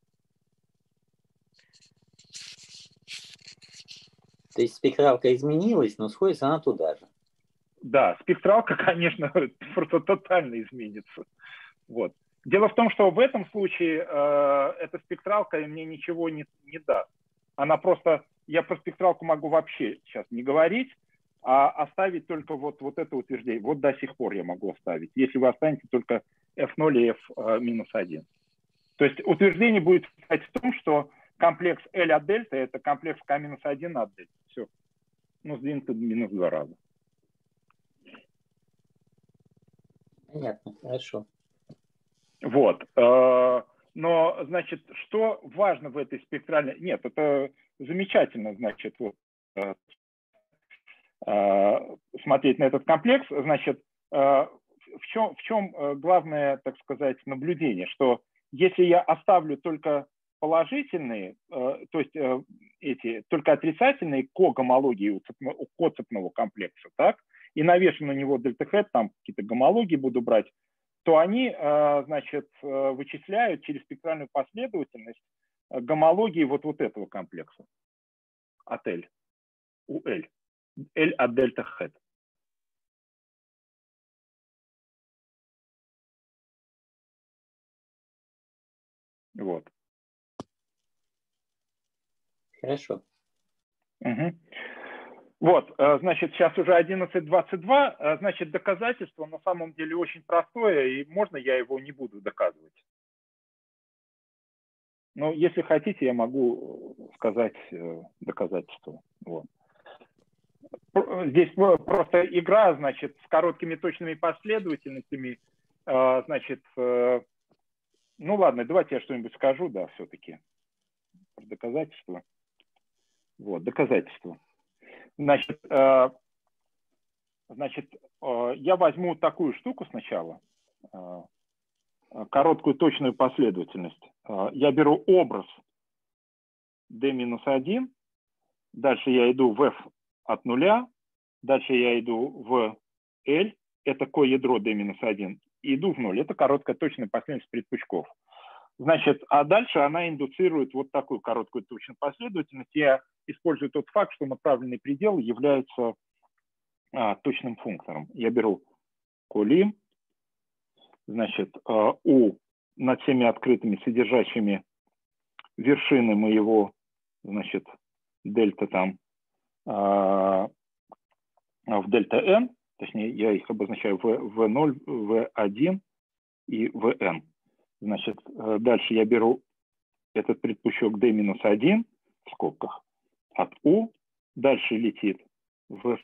То есть спектралка изменилась, но сходится она туда же. Да, спектралка, конечно, просто тотально изменится. Вот. Дело в том, что в этом случае эта спектралка мне ничего не даст. Она просто, я про спектралку могу вообще сейчас не говорить, а оставить только вот это утверждение. Вот до сих пор я могу оставить, если вы останете только f0 и f-1. То есть утверждение будет в том, что комплекс L от дельта это комплекс K-1 от дельта. Все. Ну, сдвинуто минус 2 раза. Понятно, хорошо. Вот. Но, значит, что важно в этой спектральной... Нет, это замечательно, значит, вот, смотреть на этот комплекс. Значит, в чем главное, так сказать, наблюдение? Что если я оставлю только положительные, то есть только отрицательные когомологии у коцепного комплекса, так, и навешу на него дельта-хэт, там какие-то гомологии буду брать, то они, значит, вычисляют через спектральную последовательность гомологии вот этого комплекса от L, у L. L от дельта хэт. Вот. Хорошо. Угу. Вот, значит, сейчас уже 11:22, значит, доказательство на самом деле очень простое, и можно я его не буду доказывать. Но если хотите, я могу сказать доказательство. Вот. Здесь просто игра, значит, с короткими точными последовательностями, значит, ну ладно, давайте я что-нибудь скажу, да, все-таки. Доказательство. Вот, доказательство. Значит, я возьму такую штуку сначала, короткую точную последовательность. Я беру образ d-1, дальше я иду в f от нуля, дальше я иду в L, это коядро d-1, и иду в 0. Это короткая точная последовательность предпучков. Значит, а дальше она индуцирует вот такую короткую точную последовательность. Я использую тот факт, что направленный предел является точным функтором. Я беру колим, значит, над всеми открытыми, содержащими вершины моего, значит, дельта там, в дельта n, точнее, я их обозначаю v0, v1 и vn. Значит, дальше я беру этот предпучок d-1 в скобках от u, дальше летит v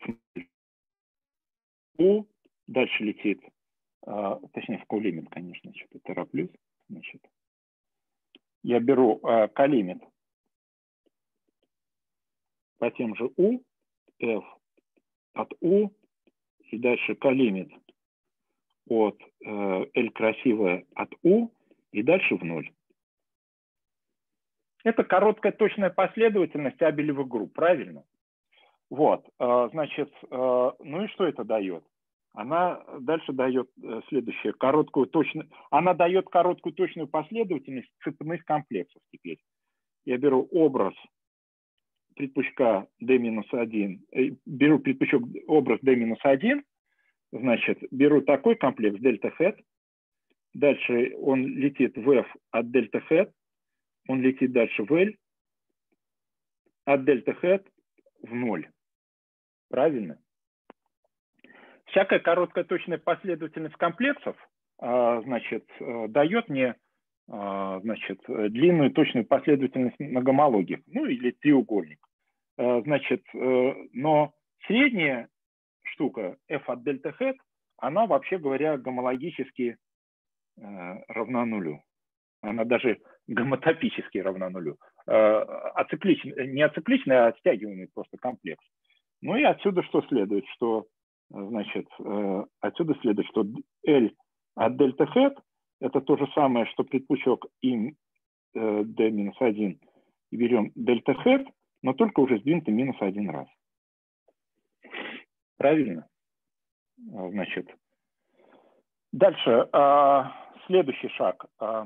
u, дальше летит, точнее, в коллимит, конечно, что-то тороплюсь. Значит, я беру коллимит по тем же u, f от u, и дальше коллимит от L красивая от U и дальше в 0. Это короткая точная последовательность абелевых групп, правильно? Вот, значит, ну и что это дает? Она дальше дает следующее, она дает короткую точную последовательность цепных комплексов теперь. Я беру образ предпучка D-1, беру предпучок образ D-1, значит, беру такой комплекс дельта хэт, дальше он летит в F от дельта хэт, он летит дальше в L от дельта хэт в 0. Правильно? Всякая короткая точная последовательность комплексов, значит, дает мне, значит, длинную точную последовательность на гомологиях, ну или треугольник. Значит, но средняя штука f от дельта хэт, она, вообще говоря, гомологически равна нулю. Она даже гомотопически равна нулю. Не ацикличный, а стягиваемый просто комплекс. Ну и отсюда что следует? Что, значит, отсюда следует, что L от дельта хэт это то же самое, что предпучок им D-1, и берем дельта хэт, но только уже сдвинутый минус один раз. Правильно? Значит, дальше следующий шаг.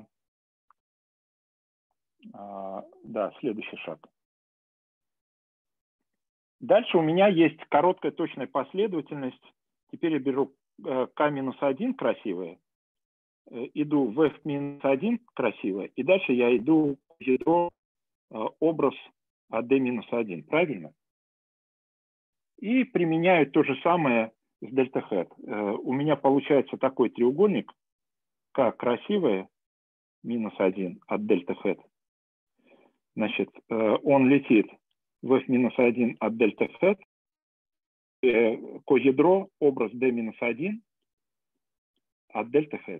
Да, следующий шаг. Дальше у меня есть короткая точная последовательность. Теперь я беру k-1 красивое, иду в f-1 красивое, и дальше я иду в ядро образ от d-1. Правильно? И применяю то же самое с дельта хэт. У меня получается такой треугольник k красивое минус 1 от дельта хэт. Значит, он летит в f-1 от дельта хэт, коядро образ d-1 от дельта хэт.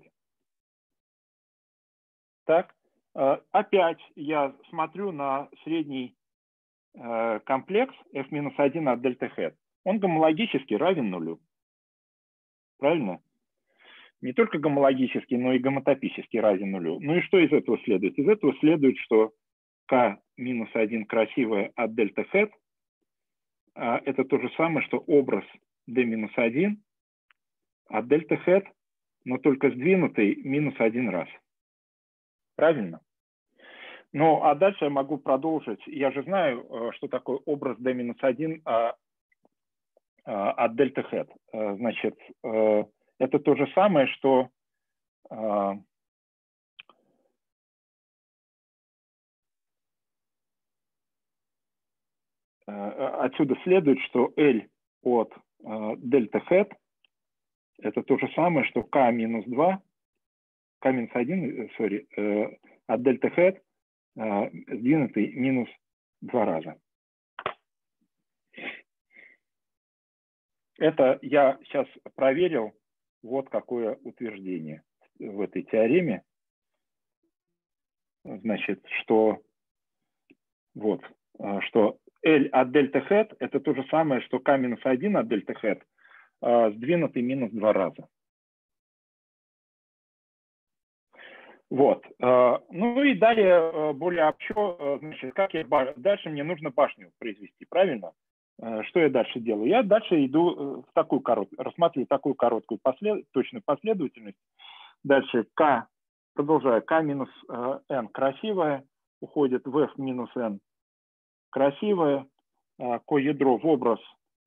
Так, опять я смотрю на средний комплекс f-1 от дельта хэт. Он гомологически равен нулю. Правильно? Не только гомологически, но и гомотопически равен нулю. Ну и что из этого следует? Из этого следует, что k-1 красивое от дельта хэт это то же самое, что образ d-1 от дельта хэт, но только сдвинутый минус один раз. Правильно? Ну, а дальше я могу продолжить. Я же знаю, что такое образ d-1 от дельта хэт. Значит, это то же самое, что отсюда следует, что L от дельта хэт это то же самое, что k-2, k-1, от дельта хэт сдвинутый минус 2 раза. Это я сейчас проверил. Вот какое утверждение в этой теореме. Значит, что вот, что L от дельта хэт это то же самое, что k-1 от дельта хэт сдвинутый минус 2 раза. Вот. Ну и далее более общо, значит, дальше мне нужно башню произвести, правильно? Что я дальше делаю? Я дальше иду в такую рассматриваю такую короткую точную последовательность. Дальше продолжаю, k минус n красивое, уходит в f минус n красивое, коядро в образ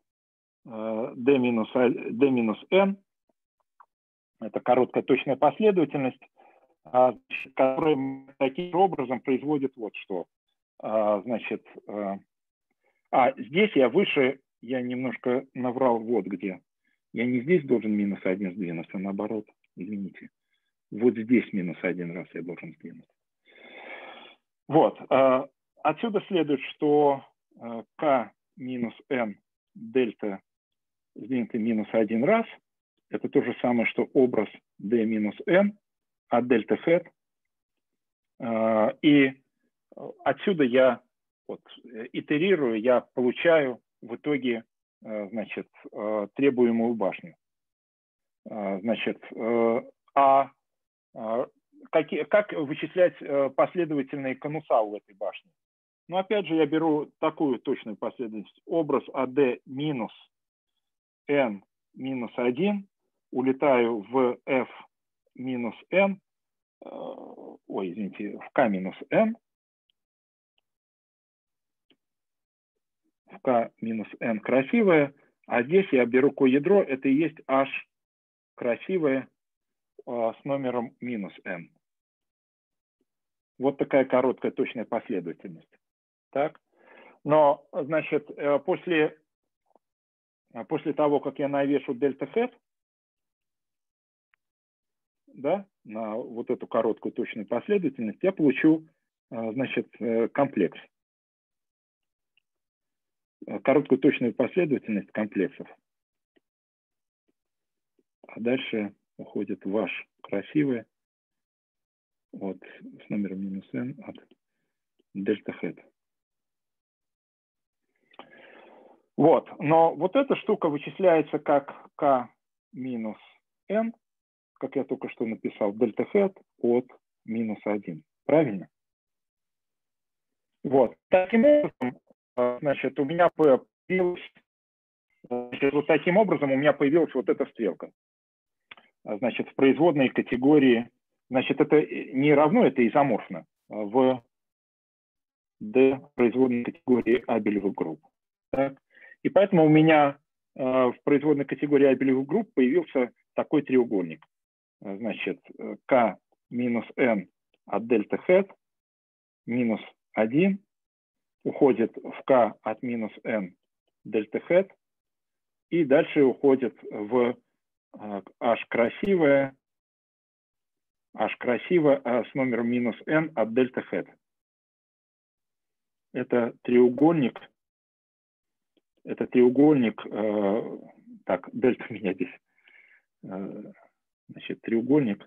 d минус n. Это короткая точная последовательность, которая таким образом производит вот что. Значит, здесь я выше я немножко наврал вот где. Я не здесь должен минус 1 сдвинуть, а наоборот, извините. Вот здесь минус 1 раз я должен сдвинуть. Вот. Отсюда следует, что k минус n дельта сдвинутый минус 1 раз, это то же самое, что образ d минус n от дельта хэт. И отсюда я вот, итерирую, я получаю в итоге, значит, требуемую башню. Значит, как вычислять последовательные конуса в этой башне? Ну, опять же, я беру такую точную последовательность. Образ AD минус n минус 1, улетаю в f минус n, ой, извините, в k минус n, в k минус n красивое, а здесь я беру коядро, это и есть h красивое с номером минус n. Вот такая короткая точная последовательность. Так? Но, значит, после того, как я навешу дельта хэт, да, на вот эту короткую точную последовательность, я получу, значит, комплекс. Короткую точную последовательность комплексов. А дальше уходит ваш красивый вот, с номером минус n от дельта хэт. Вот, но вот эта штука вычисляется как k минус n, как я только что написал, дельта хэт от минус 1. Правильно? Вот. Таким образом, значит, у меня появилась, значит, вот таким образом у меня появилась вот эта стрелка. Значит, в производной категории, значит, это не равно, это изоморфно в D производной категории абелевых групп. Так? И поэтому у меня в производной категории абелевых групп появился такой треугольник. Значит, k минус n от дельта хэт минус 1 уходит в k от минус n дельта хэт и дальше уходит в h красивое с номером минус n от дельта хэт. Это треугольник, так, дельта у меня здесь, значит, треугольник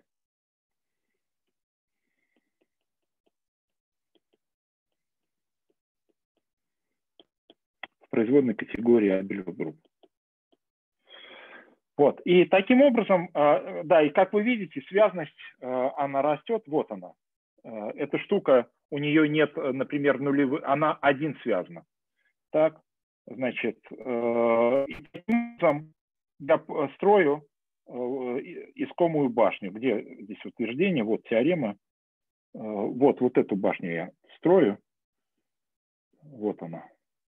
в производной категории абелевых групп. Вот, и таким образом, да, и как вы видите, связность, она растет, вот она. Эта штука, у нее нет, например, нулевых, она один связана. Так, значит, и таким образом я строю искомую башню, где здесь утверждение, вот теорема, вот эту башню я строю, вот она.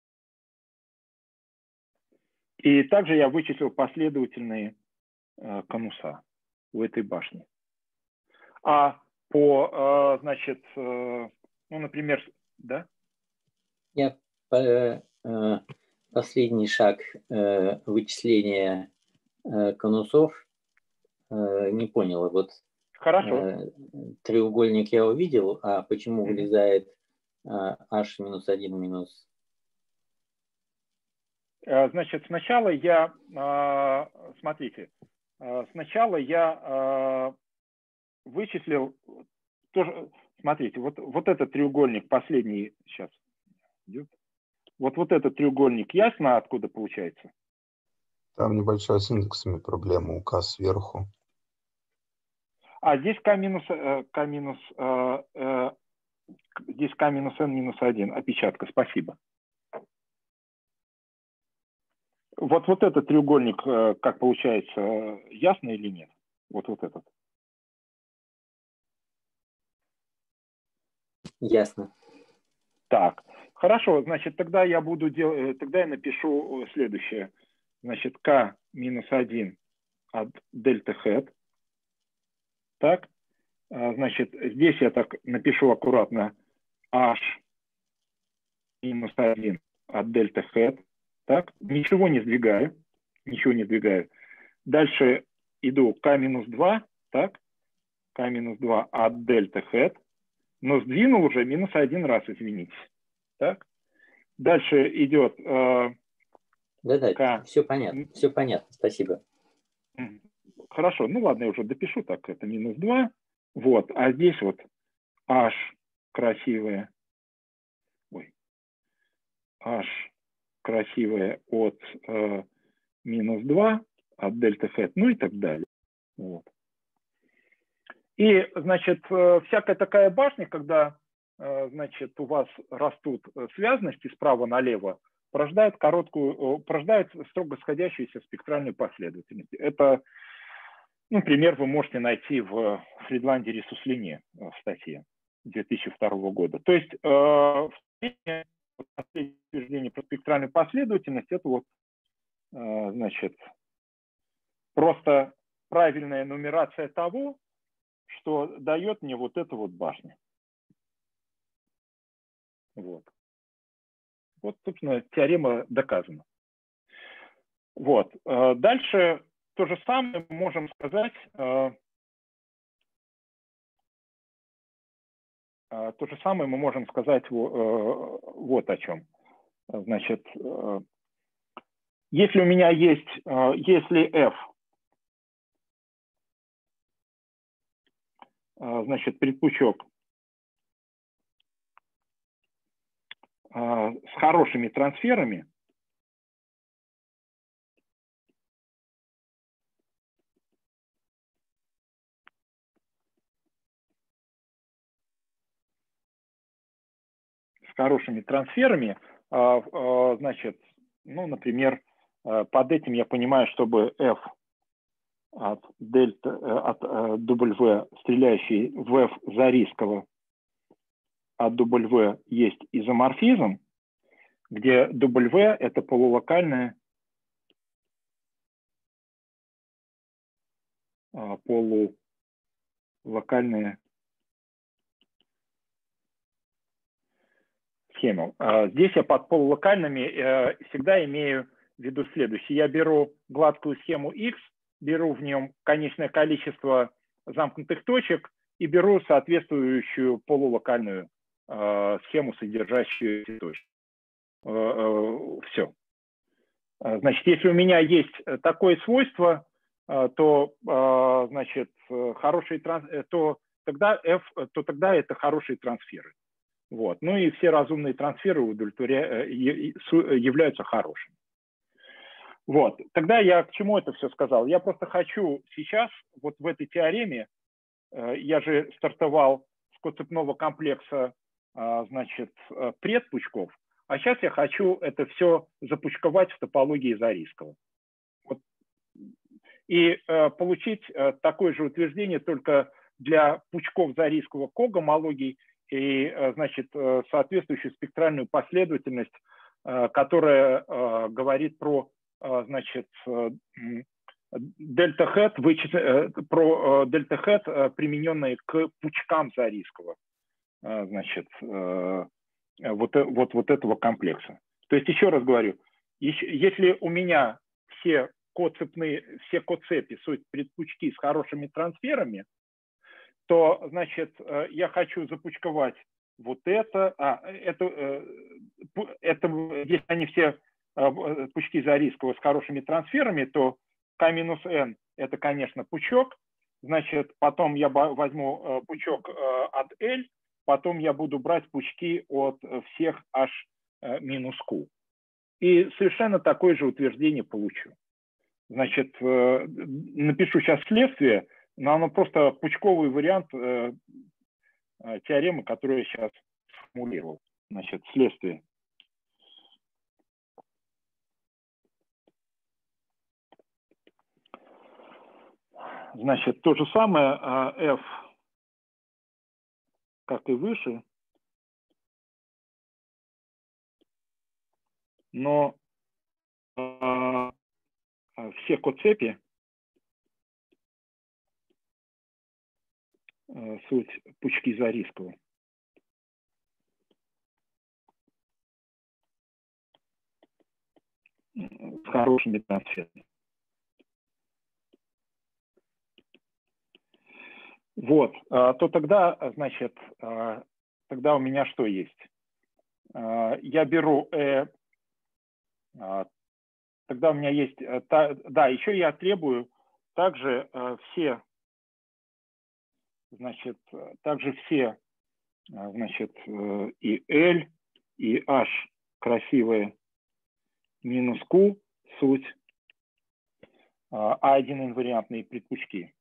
И также я вычислил последовательные конуса в этой башне. А по, значит, ну, например, да? Я последний шаг вычисления конусов не понял. Вот хорошо. Треугольник я увидел, а почему вылезает h-1 минус? Значит, сначала я, смотрите, сначала я вычислил, тоже, смотрите, вот этот треугольник последний сейчас идет. Вот этот треугольник, ясно, откуда получается? Там небольшая с индексами проблема, у К сверху. А здесь К минус здесь К минус N минус 1, опечатка, спасибо. Вот этот треугольник, как получается, ясно или нет? Вот этот. Ясно. Так, хорошо, значит, тогда я буду делать, тогда я напишу следующее. Значит, К минус 1 от дельта хэт. Так, значит, здесь я так напишу аккуратно H минус 1 от дельта хэт. Так, ничего не сдвигаю. Ничего не сдвигаю. Дальше иду k-2, так, k-2 от дельта head, но сдвинул уже -1 раз, извините. Так. Дальше идет... Да-да, все понятно, спасибо. Хорошо, ну ладно, я уже допишу так, это -2. Вот, а здесь вот h красивое, h красивое от -2, от дельта head, ну и так далее. Вот. И, значит, всякая такая башня, когда, значит, у вас растут связности справа налево, порождает строго сходящуюся спектральную последовательность. Это, например, вы можете найти в Фридланде Рисуслине в статье 2002 года. То есть последнее утверждение про спектральную последовательность — это вот, значит, просто правильная нумерация того, что дает мне вот эта вот башня. Вот. Вот, собственно, теорема доказана. Вот. Дальше то же самое мы можем сказать, вот о чем. Значит, если у меня есть, если f, значит, предпучок с хорошими трансферами, значит, ну, например, под этим я понимаю, чтобы f от W, стреляющий в f Зарийского, от W есть изоморфизм, где W — это полулокальная схема. Здесь я под полулокальными всегда имею в виду следующее. Я беру гладкую схему X, беру в нем конечное количество замкнутых точек и беру соответствующую полулокальную схему, содержащую эти точки. Все. Значит, если у меня есть такое свойство, то, значит, тогда это хорошие трансферы. Вот. Ну и все разумные трансферы являются хорошими. Вот. Тогда я к чему это все сказал? Я просто хочу сейчас, вот в этой теореме, я же стартовал с коцепного комплекса, значит, предпучков, а сейчас я хочу это все запучковать в топологии Зарийского. Вот. И получить такое же утверждение только для пучков Зарийского когомологий и, значит, соответствующую спектральную последовательность, которая говорит про, значит, дельта хэт, примененные к пучкам Зарийского, значит, вот этого комплекса. То есть, еще раз говорю, если у меня все коцепи суть предпучки с хорошими трансферами, то, значит, я хочу запучковать вот это, если они все пучки Зарийского с хорошими трансферами, то k-n это, конечно, пучок, значит, потом я возьму пучок от L, потом я буду брать пучки от всех h-q. И совершенно такое же утверждение получу. Значит, напишу сейчас следствие, но оно просто пучковый вариант теоремы, которую я сейчас сформулировал. Значит, следствие. Значит, то же самое f, как и выше, но все коцепи суть пучки Зарийского. хорошими трансферами. Вот, то тогда, значит, тогда у меня что есть? Я беру, тогда у меня есть, да, еще я требую также все, значит, также все, значит, и L, и H красивые минус Q суть А1 инвариантные предпучки.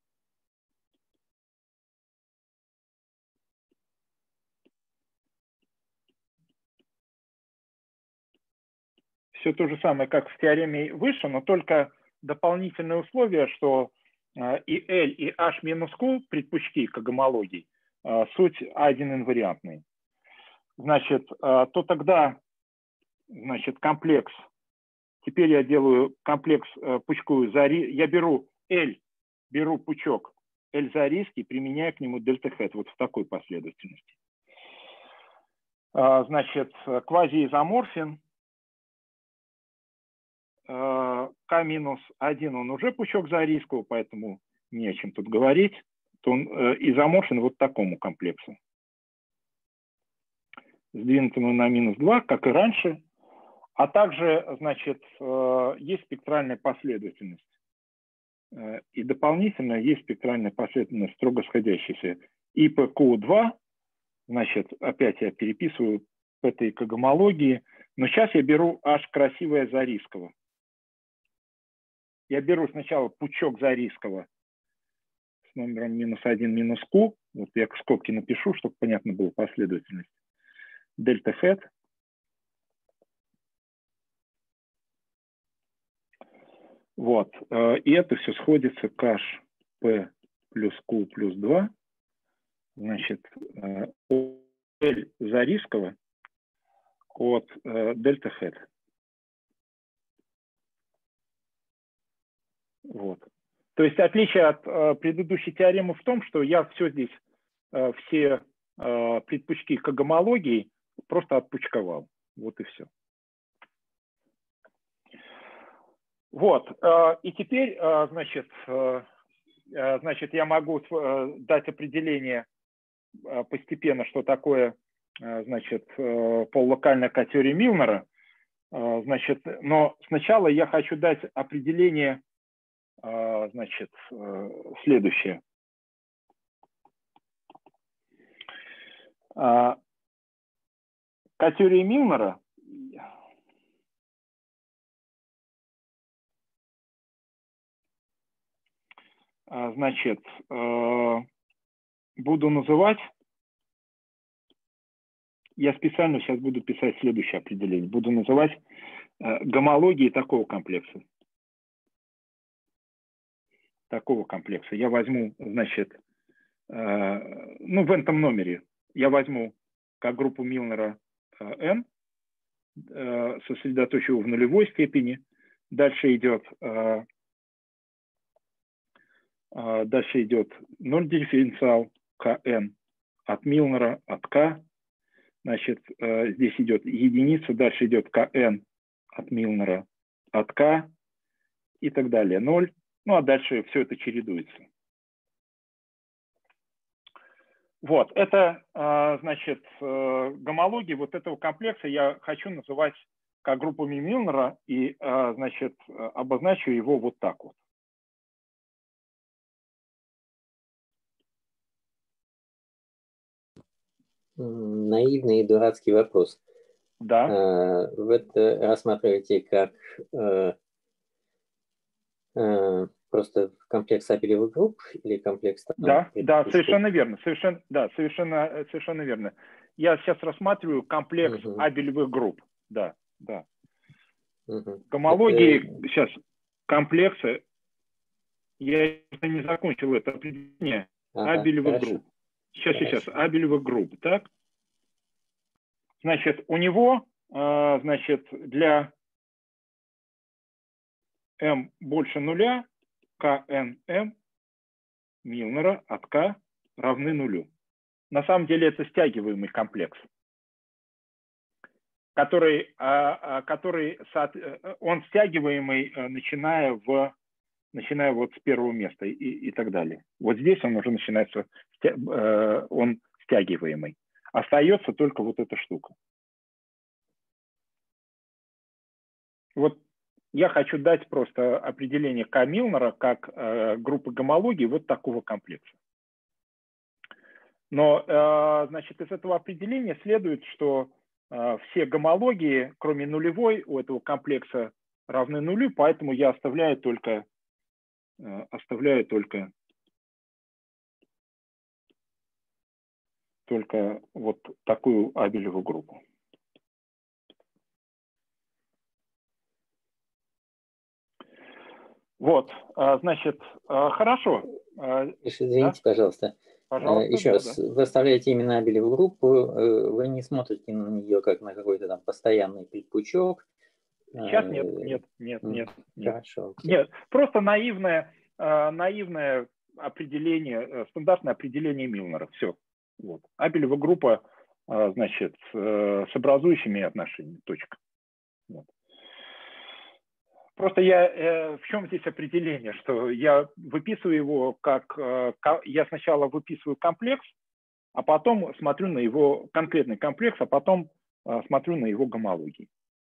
Все то же самое, как в теореме выше, но только дополнительное условие, что и L, и H минус Q предпучки к гомологии суть А1 инвариантные. Значит, то тогда, значит, комплекс, теперь я делаю комплекс пучковый, я беру L, беру пучок L зариский, применяю к нему дельта хэт, вот в такой последовательности. Значит, квазиизоморфен, К-1, он уже пучок заорийского, поэтому не о чем тут говорить, то он изоморфен вот такому комплексу. Сдвинутому на минус 2, как и раньше. А также, значит, есть спектральная последовательность. И дополнительно есть спектральная последовательность строго сходящаяся. ИПК2, значит, опять я переписываю в этой когомологии, но сейчас я беру H красивое заорийского. Я беру сначала пучок заорийского с номером минус 1 минус Q. Вот я в скобки напишу, чтобы понятно была последовательность. Дельта хэт. Вот. И это все сходится к HP плюс Q плюс 2. Значит, L заорийского от дельта хэт. Вот. То есть отличие от предыдущей теоремы в том, что я все здесь, все предпучки к гомологии просто отпучковал. Вот и все. Вот. И теперь, значит, я могу дать определение постепенно, что такое, значит, полулокальная категория Милнера. Значит, но сначала я хочу дать определение, значит, следующее. Категория Милнера значит, буду называть, я специально сейчас буду писать следующее определение, буду называть гомологией такого комплекса. Такого комплекса. Я возьму, значит, ну, в этом номере я возьму как группу Милнера n, сосредоточу его в нулевой степени. Дальше идет ноль дифференциал Kn от Милнера, от K. Значит, здесь идет единица, дальше идет Kn от Милнера, от K и так далее. 0. Ну, а дальше все это чередуется. Вот, это, значит, гомология вот этого комплекса я хочу называть как группами Милнера и, значит, обозначу его вот так вот. Наивный и дурацкий вопрос. Да. Вы это рассматриваете как просто комплекс абелевых групп или комплекс? Да, совершенно верно. Совершенно верно. Я сейчас рассматриваю комплекс абелевых групп. Да. Гомологии сейчас комплексы. Я не закончил это определение абелевых групп. Сейчас абелевых групп, так? Значит, у него, значит, для m больше нуля, KNM Милнера от K равны нулю. На самом деле это стягиваемый комплекс. который он стягиваемый, начиная вот с первого места и так далее. Вот здесь он уже начинается, он стягиваемый. Остается только вот эта штука. Вот я хочу дать просто определение К. Милнера как группы гомологии вот такого комплекса. Но, значит, из этого определения следует, что все гомологии, кроме нулевой, у этого комплекса равны нулю, поэтому я оставляю только вот такую Абелеву группу. Вот, значит, хорошо. Извините, да? Пожалуйста. Еще раз, вы оставляете именно Абелеву группу, вы не смотрите на нее как на какой-то там постоянный предпучок. Сейчас нет. Хорошо. Нет, просто наивное определение, стандартное определение Милнера. Все. Вот. Абелева группа, значит, с образующими отношениями. Точка. Вот. Просто в чем здесь определение, что я выписываю его как, я сначала выписываю комплекс, а потом смотрю на его конкретный комплекс, а потом смотрю на его гомологии.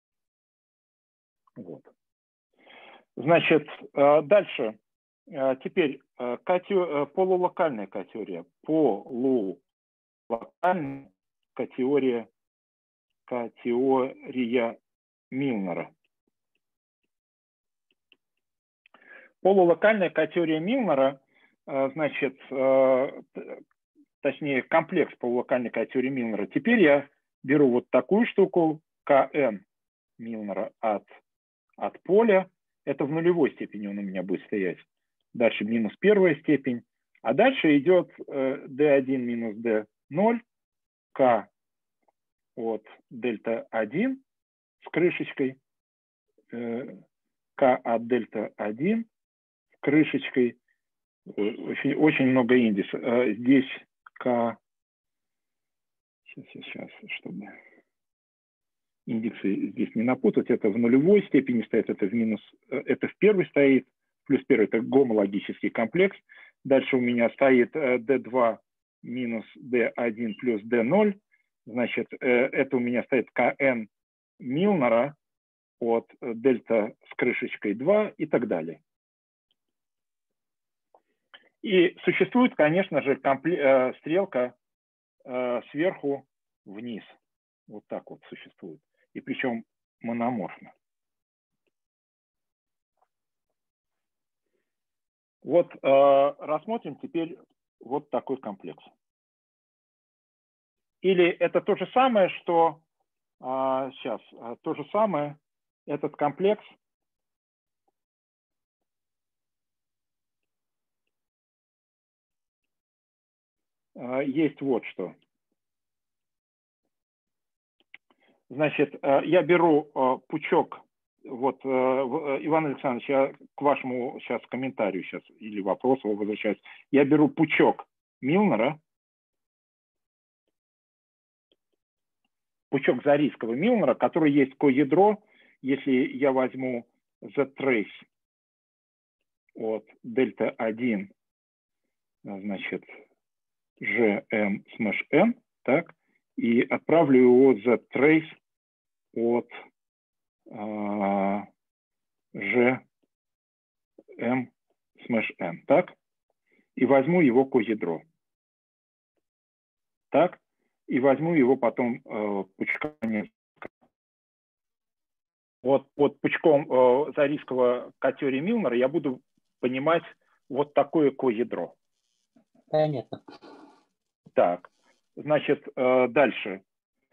Вот. Значит, дальше. Теперь полулокальная категория. Полулокальная категория Милнера. Полулокальная категория Милнера, значит, точнее, комплекс полулокальной категории Милнера. Теперь я беру вот такую штуку, КН Милнера от поля. Это в нулевой степени он у меня будет стоять. Дальше минус первая степень. А дальше идет D1 минус D0, К от дельта 1 с крышечкой, К от дельта 1 с крышечкой. Очень много индексов. Здесь К... Сейчас, чтобы индексы здесь не напутать. Это в нулевой степени стоит, это в первой стоит. Плюс первый – это гомологический комплекс. Дальше у меня стоит D2 минус D1 плюс D0. Значит, это у меня стоит КН Милнера от дельта с крышечкой 2 и так далее. И существует, конечно же, стрелка сверху вниз. Вот так вот существует. И причем мономорфно. Вот рассмотрим теперь вот такой комплекс. Или это то же самое, что сейчас, то же самое, этот комплекс есть вот что. Значит, я беру пучок, вот, Иван Александрович, я к вашему сейчас комментарию сейчас или вопросу возвращаюсь. Я беру пучок Милнера, пучок зарийского Милнера, который есть коядро, если я возьму Z-trace от дельта 1, значит, GM смеш N, так, и отправлю его Z-trace от GM смеш N, так, и возьму его коядро. Так, и возьму его потом пучком. Вот под пучком зарийского категории Милнера я буду понимать вот такое коядро. Понятно. Так, значит, дальше.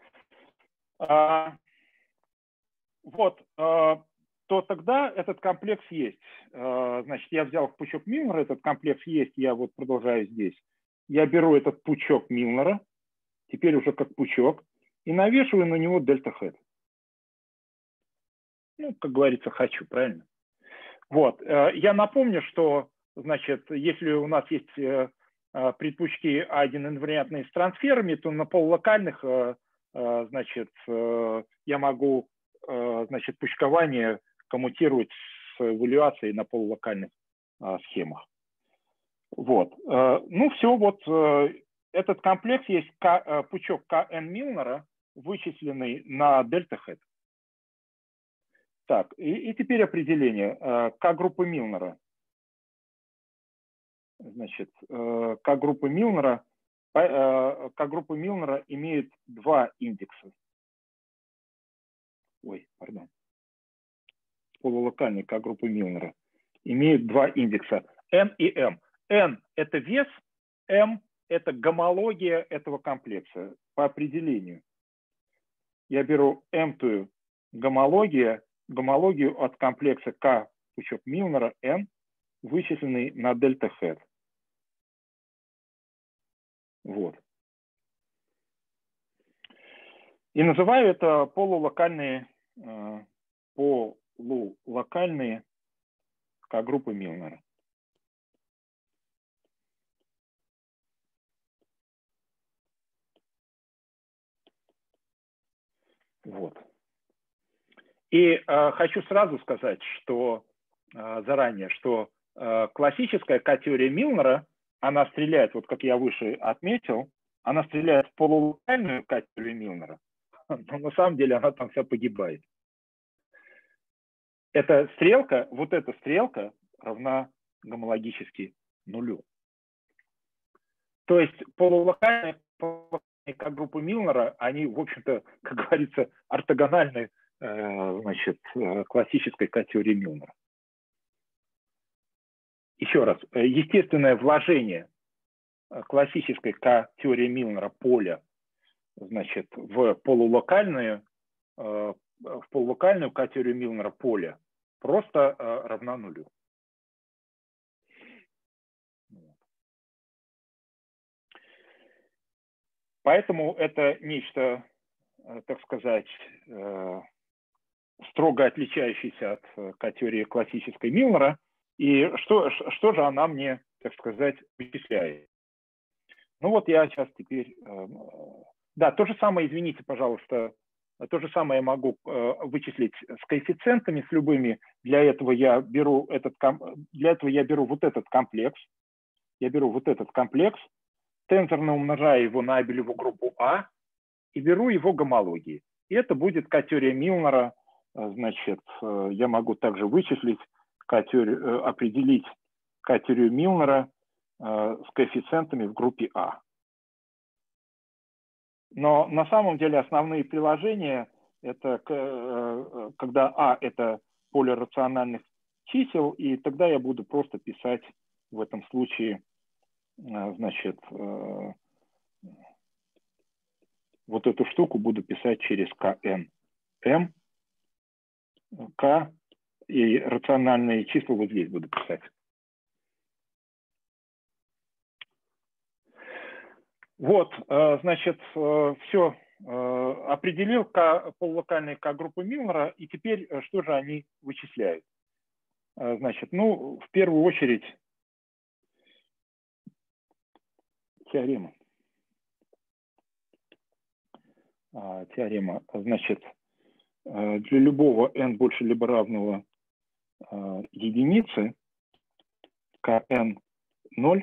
Вот, то тогда этот комплекс есть. Значит, я взял пучок Милнера, этот комплекс есть, я вот продолжаю здесь. Я беру этот пучок Милнера, теперь уже как пучок, и навешиваю на него дельта хэт. Ну, как говорится, хочу, правильно? Вот, я напомню, что, значит, если у нас есть предпучки А1 инвариантные с трансферами, то на полулокальных, значит, я могу, значит, пучкование коммутировать с эвалюацией на полулокальных схемах. Вот. Ну, все, вот этот комплекс есть пучок КН Милнера, вычисленный на дельта-хэт. Так, и теперь определение. К-группы Милнера. Значит, К-группа Милнера имеет два индекса. Ой, пардон. Полулокальный К-группы Милнера имеет два индекса N и M. N – это вес, M – это гомология этого комплекса по определению. Я беру M-тую гомологию от комплекса К пучок Милнера N, вычисленный на дельта-хэт. Вот. И называю это полулокальные К-группы Милнера. Вот. И хочу сразу сказать, что заранее, что классическая К-теория Милнера, она стреляет, вот как я выше отметил, она стреляет в полулокальную К-теорию Милнера, но на самом деле она там вся погибает. Эта стрелка, вот эта стрелка равна гомологически нулю. То есть полулокальные К-группы Милнера, они, в общем-то, как говорится, ортогональны, значит, классической К-теории Милнера. Еще раз, естественное вложение классической К-теории Милнера поля, значит, в полулокальную К-теорию Милнера поля просто равна нулю. Поэтому это нечто, так сказать, строго отличающееся от К-теории классической Милнера. И что же она мне, так сказать, вычисляет? Ну вот я сейчас теперь... Да, то же самое, извините, пожалуйста, то же самое я могу вычислить с коэффициентами, с любыми. Для этого я беру вот этот комплекс. Я беру вот этот комплекс, тензорно умножаю его на Абелеву группу А и беру его гомологии. И это будет К-теория Милнера. Значит, я могу также вычислить, определить К-теорию Милнера с коэффициентами в группе А. Но на самом деле основные приложения – это когда А – это поле рациональных чисел, и тогда я буду просто писать в этом случае, значит, вот эту штуку буду писать через КН. М, К, и рациональные числа вот здесь буду писать. Вот, значит, все, определил полулокальные К-группы Милнера, и теперь что же они вычисляют? Значит, ну, в первую очередь, теорема. Значит, для любого n больше либо равного единицы, Kn 0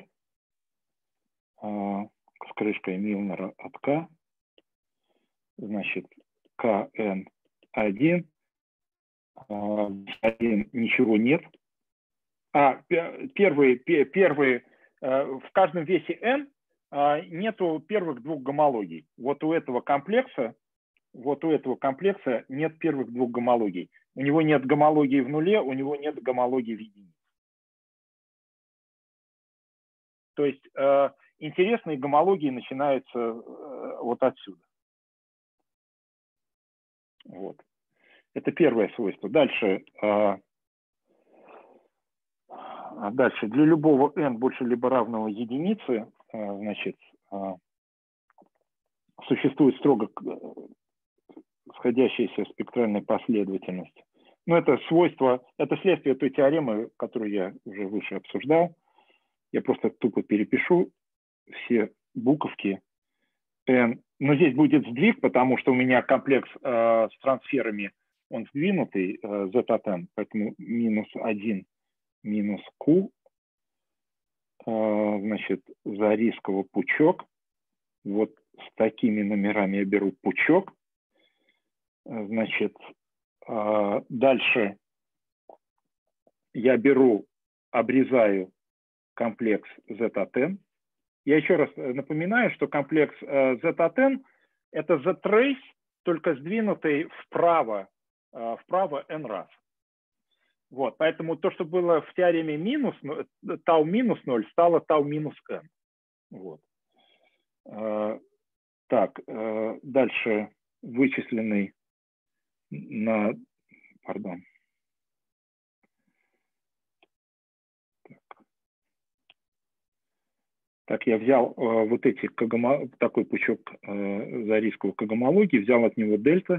с крышкой Милнера от К, значит, Kn 1, ничего нет. Первые в каждом весе n нету первых двух гомологий. Вот у этого комплекса нет первых двух гомологий. У него нет гомологии в нуле, у него нет гомологии в единице. То есть интересные гомологии начинаются вот отсюда. Вот. Это первое свойство. Дальше для любого n больше либо равного единице, значит, существует строго сходящаяся спектральная последовательность. Но это свойство, это следствие той теоремы, которую я уже выше обсуждал. Я просто тупо перепишу все буковки n Но здесь будет сдвиг, потому что у меня комплекс с трансферами, он сдвинутый, z от n, поэтому -1 минус q, значит, Зарисского пучок. Вот с такими номерами я беру пучок. Значит, дальше я беру, обрезаю комплекс z от n. Я еще раз напоминаю, что комплекс z от n – это z-trace, только сдвинутый вправо n раз. Вот, поэтому то, что было в теореме тау минус 0, стало тау минус n. Вот. Так, дальше вычисленный на... Пардон. Так, я взял вот эти такой пучок Зарисского к гомологии, взял от него дельта.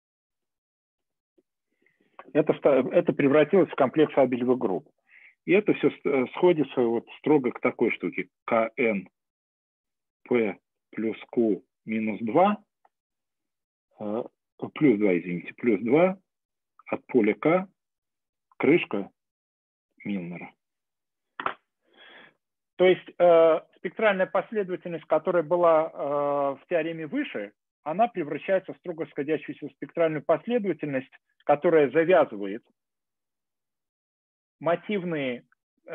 Это превратилось в комплекс абелевых групп. И это все сходится вот строго к такой штуке. КН П плюс Q минус 2, плюс 2, извините, плюс 2 от поля К, крышка Милнера. То есть спектральная последовательность, которая была в теореме выше, она превращается в строго сходящуюся спектральную последовательность, которая завязывает мотивные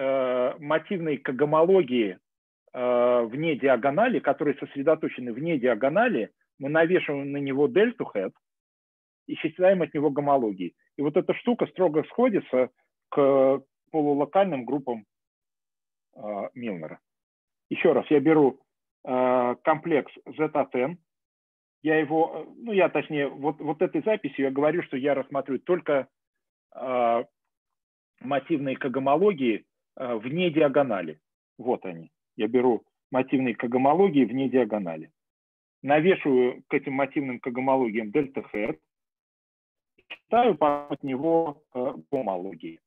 когомологии вне диагонали, которые сосредоточены вне диагонали, мы навешиваем на него дельту хэт и считаем от него гомологии. И вот эта штука строго сходится к полулокальным группам Милнера. Еще раз, я беру комплекс z от n, я его, точнее, вот этой записью я говорю, что я рассматриваю только мотивные когомологии вне диагонали. Вот они. Я беру мотивные когомологии вне диагонали. Навешиваю к этим мотивным когомологиям дельта хэт, считаю от него гомологии.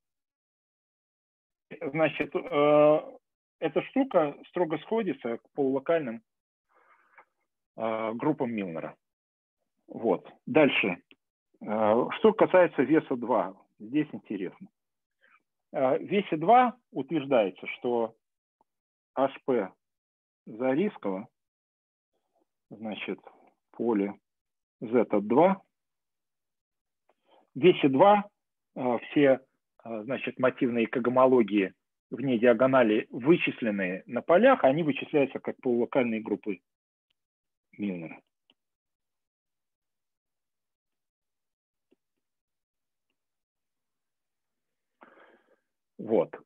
Значит, эта штука строго сходится к полулокальным группам Милнера. Вот. Дальше. Что касается веса 2, здесь интересно. В весе 2 утверждается, что HP Зарисского, значит, поле Z от 2. В весе 2 все, значит, мотивные когомологии вне диагонали, вычисленные на полях, они вычисляются как полулокальные группы Милнера. Вот.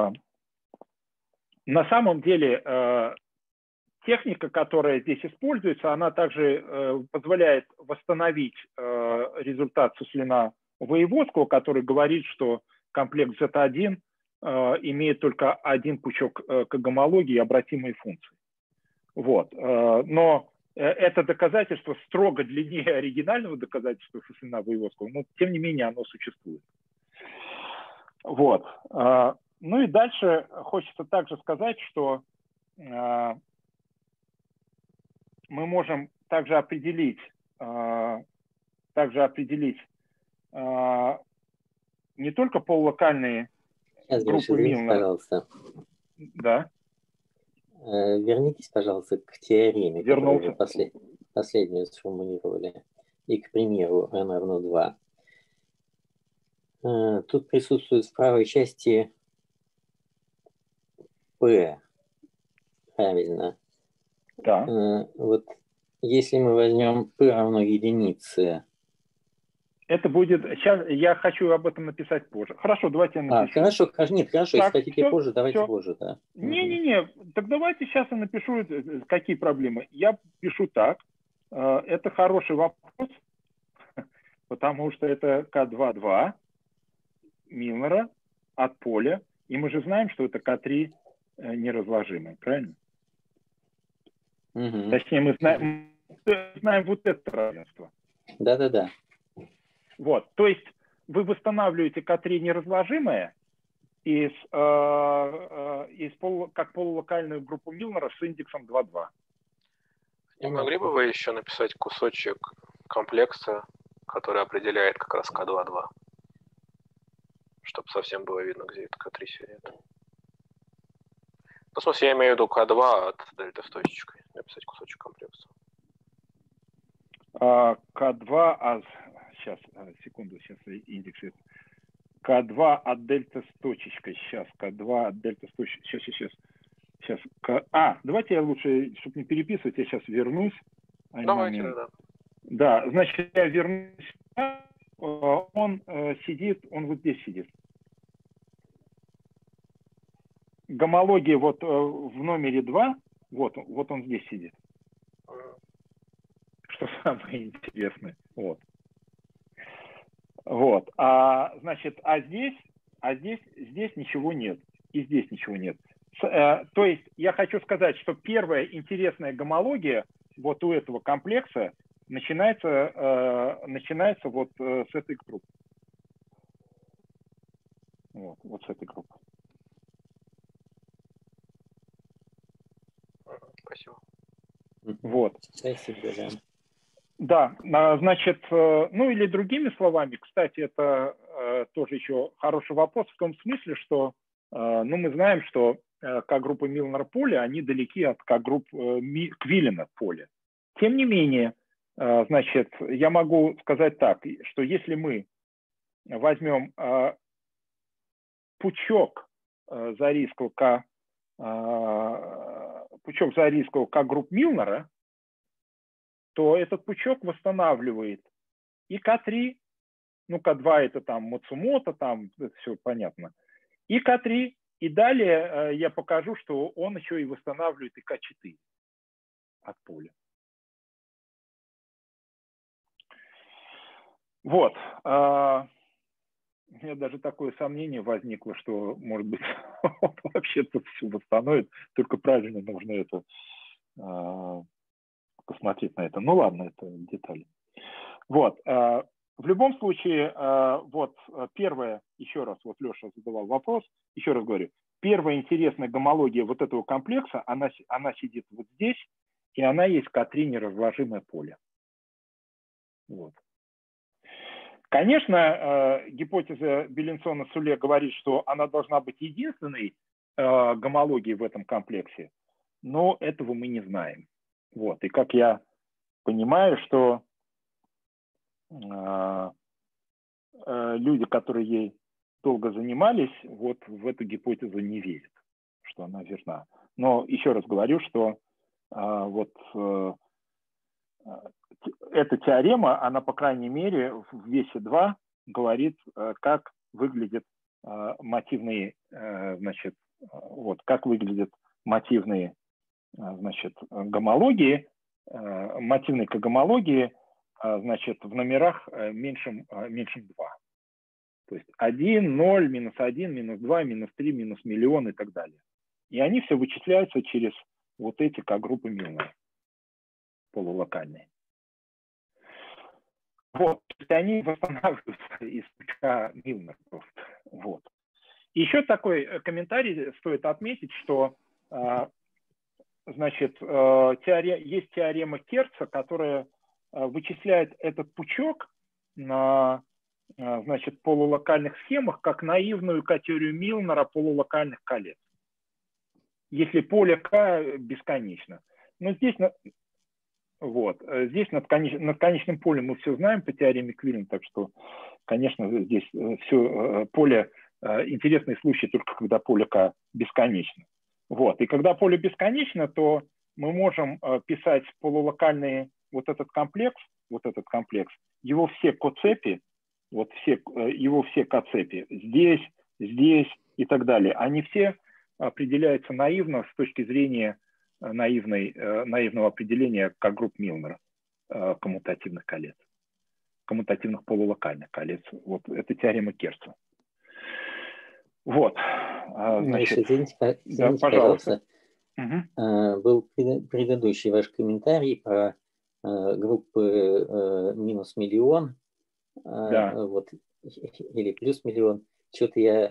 На самом деле техника, которая здесь используется, она также позволяет восстановить результат Суслина-Воеводского, который говорит, что комплекс Z1 имеет только один пучок когомологии и обратимые функции. Вот. Но это доказательство строго длиннее оригинального доказательства Суслина-Воеводского, но тем не менее оно существует. Вот. Ну и дальше хочется также сказать, что мы можем также определить не только полулокальные группы Милнера. Пожалуйста. Да. Вернитесь, пожалуйста, к теореме, которую вы последнюю сформулировали, и к примеру n равно 2. Тут присутствует в правой части P. Правильно. Да. Вот если мы возьмем P равно единице. Это будет... Сейчас я хочу об этом написать позже. Хорошо, давайте я напишу. Хорошо. Нет, хорошо. Так, если хотите позже, давайте позже. Да. Не-не-не. Так давайте сейчас я напишу, какие проблемы. Я пишу так. Это хороший вопрос, потому что это К2,2 Милнера от поля. И мы же знаем, что это К3 неразложимое, правильно? Точнее, мы знаем вот это равенство. Да. Вот, то есть вы восстанавливаете К3 неразложимое как полулокальную группу Милнера с индексом 2,2. Не могли бы вы еще написать кусочек комплекса, который определяет как раз К2-2, чтобы совсем было видно, где это К3 сидит? Ну, в смысле, я имею в виду К2 от дельта с точечкой. Написать кусочек комплекса. К2, сейчас, секунду, сейчас индекс. К2 от дельта с точечкой. Сейчас, К2 от дельта с точечкой. Сейчас. Давайте я лучше, чтобы не переписывать, я сейчас вернусь. Давайте, да. Да, значит, я вернусь. Он сидит, он вот здесь сидит. Гомология вот в номере 2, вот он здесь сидит. Что самое интересное. Вот. Значит, здесь ничего нет. И здесь ничего нет. То есть я хочу сказать, что первая интересная гомология вот у этого комплекса начинается вот с этой группы. Вот с этой группы. Спасибо. Вот. Спасибо, да. Да, значит, ну или другими словами, кстати, это тоже еще хороший вопрос в том смысле, что мы знаем, что К-группы Милнера поля, они далеки от К-групп Квиллина поля. Тем не менее, значит, я могу сказать так, что если мы возьмем пучок Зоарийского К-групп Милнера, то этот пучок восстанавливает и К3, ну, К2 это там Мацумото, там это все понятно, и К3, и далее я покажу, что он еще и восстанавливает и К4 от поля. Вот. У меня даже такое сомнение возникло, что, может быть, он вообще тут все восстановит, только правильно нужно это посмотреть на это. Ну ладно, это детали. Вот. В любом случае, вот первое, еще раз, вот Леша задавал вопрос, еще раз говорю, первая интересная гомология вот этого комплекса, она сидит вот здесь, и она есть К3 неразложимое поле. Вот. Конечно, гипотеза Беллинсона-Суле говорит, что она должна быть единственной гомологией в этом комплексе, но этого мы не знаем. Вот. И как я понимаю, что люди, которые ей долго занимались, вот в эту гипотезу не верят, что она верна. Но еще раз говорю, что эта теорема, она, по крайней мере, в весе 2 говорит, как выглядят мотивные, значит, как выглядят мотивные, значит, гомологии, мотивные когомологии, значит, в номерах меньшим 2. То есть 1, 0, минус 1, минус 2, минус 3, минус миллион и так далее. И они все вычисляются через вот эти К-группы Милнера, полулокальные. Вот, они восстанавливаются из пучка Милнера просто. Вот. И еще такой комментарий стоит отметить, что значит, есть теорема Керца, которая вычисляет этот пучок на, значит, полулокальных схемах как наивную категорию Милнера полулокальных колец, если поле К бесконечно. Но здесь, вот, здесь над конечным полем мы все знаем по теореме Квиллина, так что, конечно, здесь все поле, интересный случай только когда поле К бесконечно. Вот. И когда поле бесконечно, то мы можем писать полулокальные вот этот комплекс, его все коцепи, его все коцепи здесь, здесь и так далее, они все определяются наивно с точки зрения наивного определения как групп Милнера коммутативных колец, коммутативных полулокальных колец. Вот это теорема Керца. Вот. Значит, извините, да, пожалуйста. Был предыдущий ваш комментарий про группы минус миллион, да. Вот, или плюс миллион. Что-то я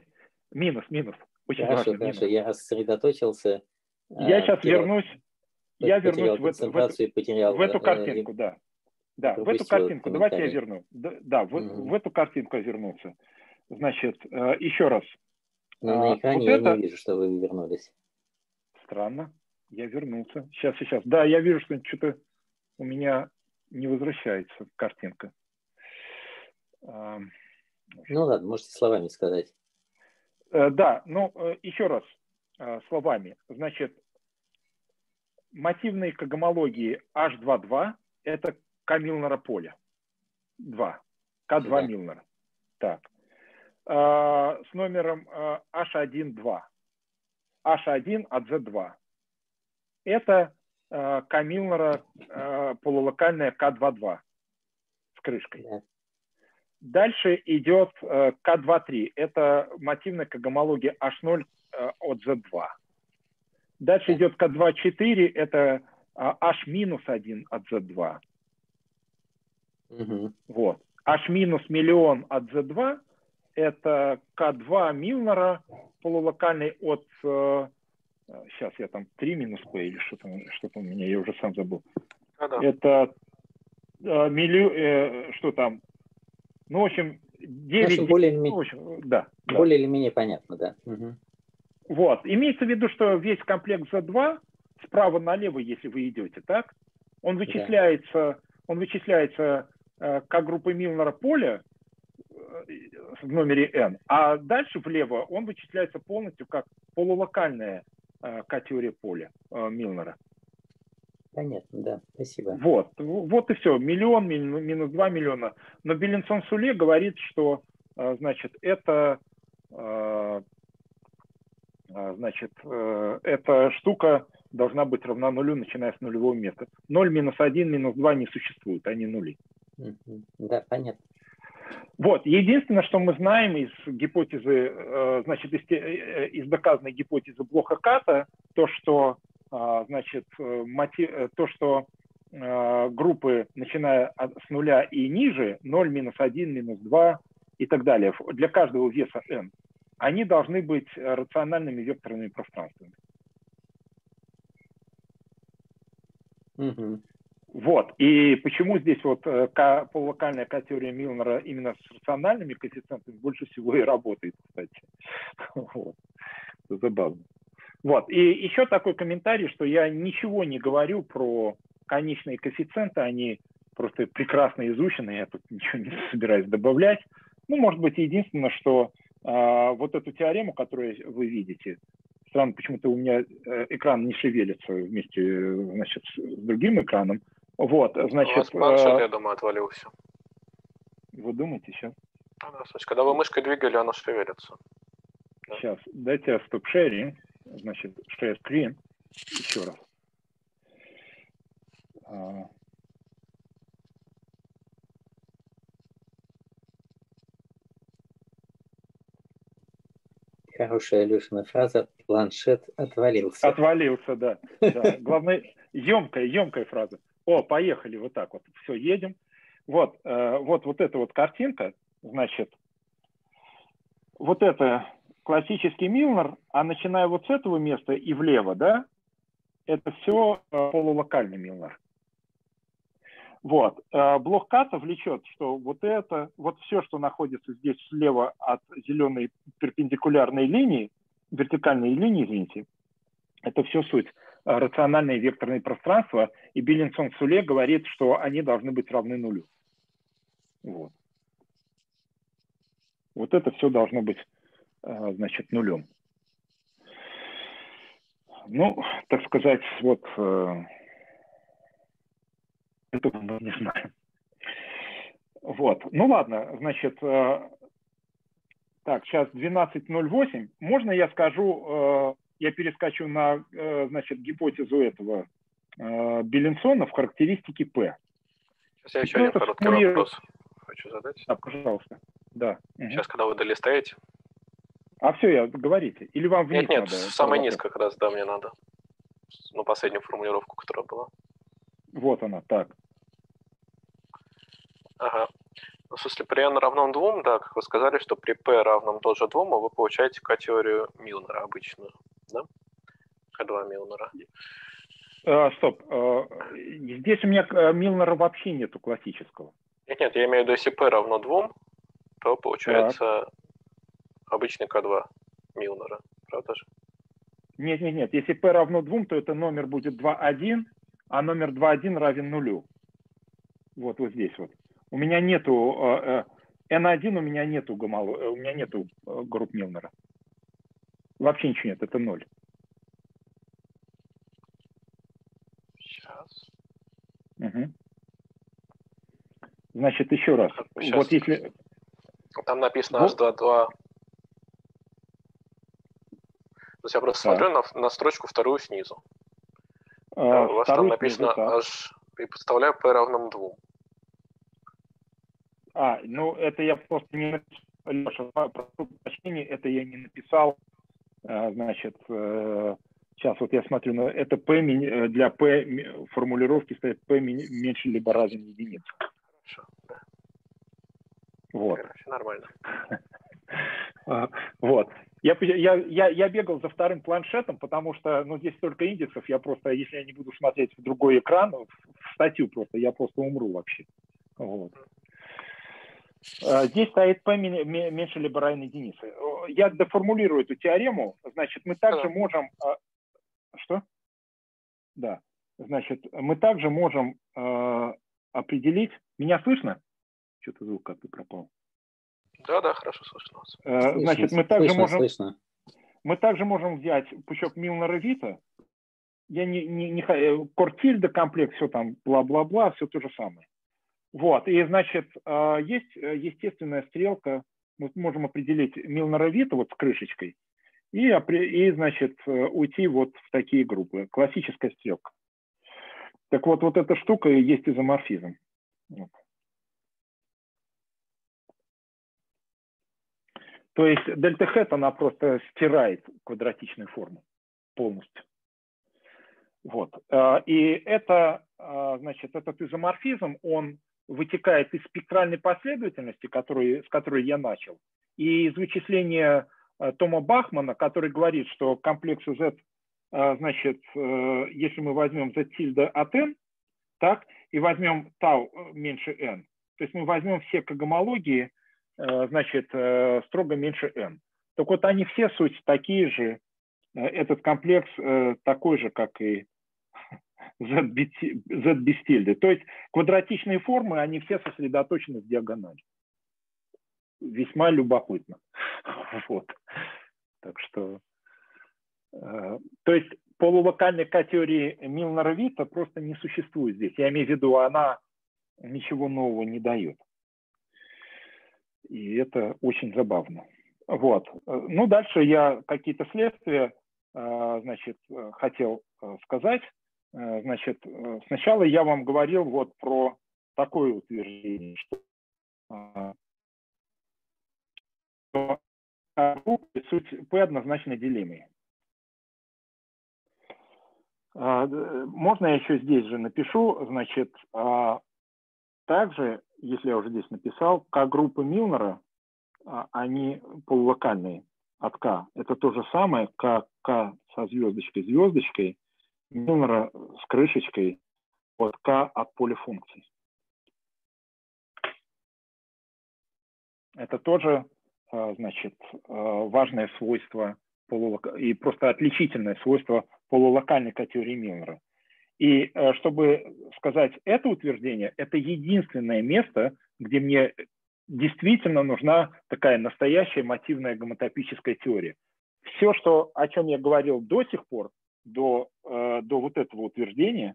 минус. Очень хорошо, важно, хорошо. Я рассредоточился. Я сейчас вернусь. я вернусь в эту картинку, да. Да, в эту картинку. Давайте я верну. Да, в эту картинку вернуться. Значит, еще раз. Но на экране вот я не вижу, что вы вернулись. Странно. Я вернулся. Сейчас. Да, я вижу, что что-то у меня не возвращается картинка. Ну ладно, можете словами сказать. Да, ну еще раз словами. Значит, мотивные к гомологии H2,2 это К Милнера поля. 2. К2 да. Милнера. Так. С номером H1,2. H1 от Z2. Это К Милнера полулокальная К2,2 с крышкой. Да. Дальше идет К2,3. Это мотивная к гомологии H0 от Z2. Дальше идет К2,4. Это H-1 от Z2. Угу. Вот. H-1 от Z2 это К2 Милнера полулокальный от... Сейчас я там 3 минус P или что-то у меня, я уже сам забыл. Это что там? Ну, в общем, 9... более или менее понятно, да. Угу. Вот. Имеется в виду, что весь комплект Z2 справа налево, если вы идете, так? Он вычисляется как группа Милнера поля в номере n, а дальше влево он вычисляется полностью как полулокальная К-теория поля Милнера. Понятно, да, спасибо. Вот и все. Миллион, минус 2 миллиона. Но Беллинсон-Суле говорит, что значит, эта штука должна быть равна нулю, начиная с нулевого места. 0, минус 1, минус 2 не существуют, они нули. Да, понятно. Вот. Единственное, что мы знаем из гипотезы, значит, из доказанной гипотезы Блоха-Ката, то, что группы, начиная с нуля и ниже, 0, минус 1, минус 2 и так далее, для каждого веса n, они должны быть рациональными векторными пространствами. Угу. Вот. И почему здесь вот полулокальная К-теория Милнера именно с рациональными коэффициентами больше всего и работает, кстати. Вот. Забавно. Вот. И еще такой комментарий, что я ничего не говорю про конечные коэффициенты, они просто прекрасно изучены, я тут ничего не собираюсь добавлять. Ну, может быть, единственное, что вот эту теорему, которую вы видите, странно, почему-то у меня экран не шевелится вместе, значит, с другим экраном. Вот, значит... У вас планшет, я думаю, отвалился. Вы думаете сейчас? Да, когда вы мышкой двигали, оно шевелится. Да. Сейчас, дайте stop sharing. Значит, share screen. Еще раз. Хорошая Алешина фраза. Планшет отвалился. Отвалился, да. Главное, емкая фраза. О, поехали, вот так вот. Все, едем. Вот эта вот картинка, значит, вот это классический Милнер, а начиная вот с этого места и влево, да, это все полулокальный Милнер. Вот. Блок Ката влечет, что вот все, что находится здесь слева от зеленой перпендикулярной линии, вертикальной линии, извините, это все суть рациональные векторные пространства, и Беллинсон-Суле говорит, что они должны быть равны нулю. Вот. Вот это все должно быть, значит, нулем. Ну, так сказать, вот этого мы не знаем. Вот. Ну ладно, значит, так, сейчас 12:08. Можно я скажу, я перескочу на, значит, гипотезу этого Беллинсона в характеристике P. Сейчас я еще один короткий вопрос хочу задать. Да, пожалуйста. Да. Сейчас, когда вы долистаете. А все, говорите. Или вам вниз нет, надо? самое низкое как раз, да, мне надо. Ну, последнюю формулировку, которая была. Вот она, так. Ага. Ну, в смысле, при n равном 2, да, как вы сказали, что при p равном тоже 2 вы получаете К-теорию Милнера обычную, да? К2 Милнера. Стоп. Здесь у меня Милнера вообще нету классического. Нет, я имею в виду, если P равно 2, то получается обычный К2 Милнера, правда же? Нет. Если P равно 2, то это номер будет 2,1, а номер 2,1 равен 0. Вот здесь вот. У меня нету N1, у меня нету групп Милнера. Вообще ничего нет, это 0. Сейчас. Угу. Значит, еще раз. Сейчас. Вот если... Там написано H22. То есть я просто смотрю на строчку вторую снизу. У вас там написано H, и подставляю P равным 2. Ну это я просто не написал. Леша, прошу прощения, это я не написал. Значит, сейчас вот я смотрю, это P для P формулировки стоит P меньше либо равен единице. Хорошо, да. Вот. Короче, нормально. Вот. Я бегал за вторым планшетом, потому что, здесь столько индексов, я просто, если я не буду смотреть в другой экран, в статью просто, я просто умру вообще. Вот. Здесь стоит P меньше либо равен единице. Я деформулирую эту теорему, значит, мы также можем... Что? Да. Значит, мы также можем определить... Меня слышно? Что-то звук как-то пропал. Да, хорошо слышно. Значит, мы также можем взять пучок Милнера-Вита. Я Кортильда комплекс, все там бла-бла-бла, все то же самое. Вот, и, значит, есть естественная стрелка, мы можем определить Милнера-Вита вот с крышечкой и, значит, уйти вот в такие группы. Классическая стрелка. Так вот эта штука и есть изоморфизм. Вот. То есть дельта хэт, она просто стирает квадратичную форму полностью. Вот. И это, значит, этот изоморфизм, он вытекает из спектральной последовательности, с которой я начал, и из вычисления Тома Бахмана, который говорит, что комплекс Z, значит, если мы возьмем Z тильда от n, так, и возьмем тау меньше n, то есть мы возьмем все когомологии, значит, строго меньше n. Так вот, они все суть такие же, этот комплекс такой же, как и Z без тильды. То есть квадратичные формы, они все сосредоточены в диагонали. Весьма любопытно. Вот. Так что, то есть полулокальной категории Милнера-Вита просто не существует здесь. Я имею в виду, она ничего нового не дает. И это очень забавно. Вот. Ну, дальше я какие-то следствия, значит, хотел сказать. Значит, сначала я вам говорил вот про такое утверждение, что группы суть P однозначно делимые. Можно я еще здесь же напишу, значит, также, если я уже здесь написал, К-группы Милнера, они полулокальные от К. Это то же самое, как К со звездочкой, Милнера с крышечкой от К от полифункций. Это тоже, значит, важное свойство и просто отличительное свойство полулокальной категории Милнера. И чтобы сказать это утверждение, это единственное место, где мне действительно нужна такая настоящая мотивная гомотопическая теория. Все, о чем я говорил до сих пор, до вот этого утверждения,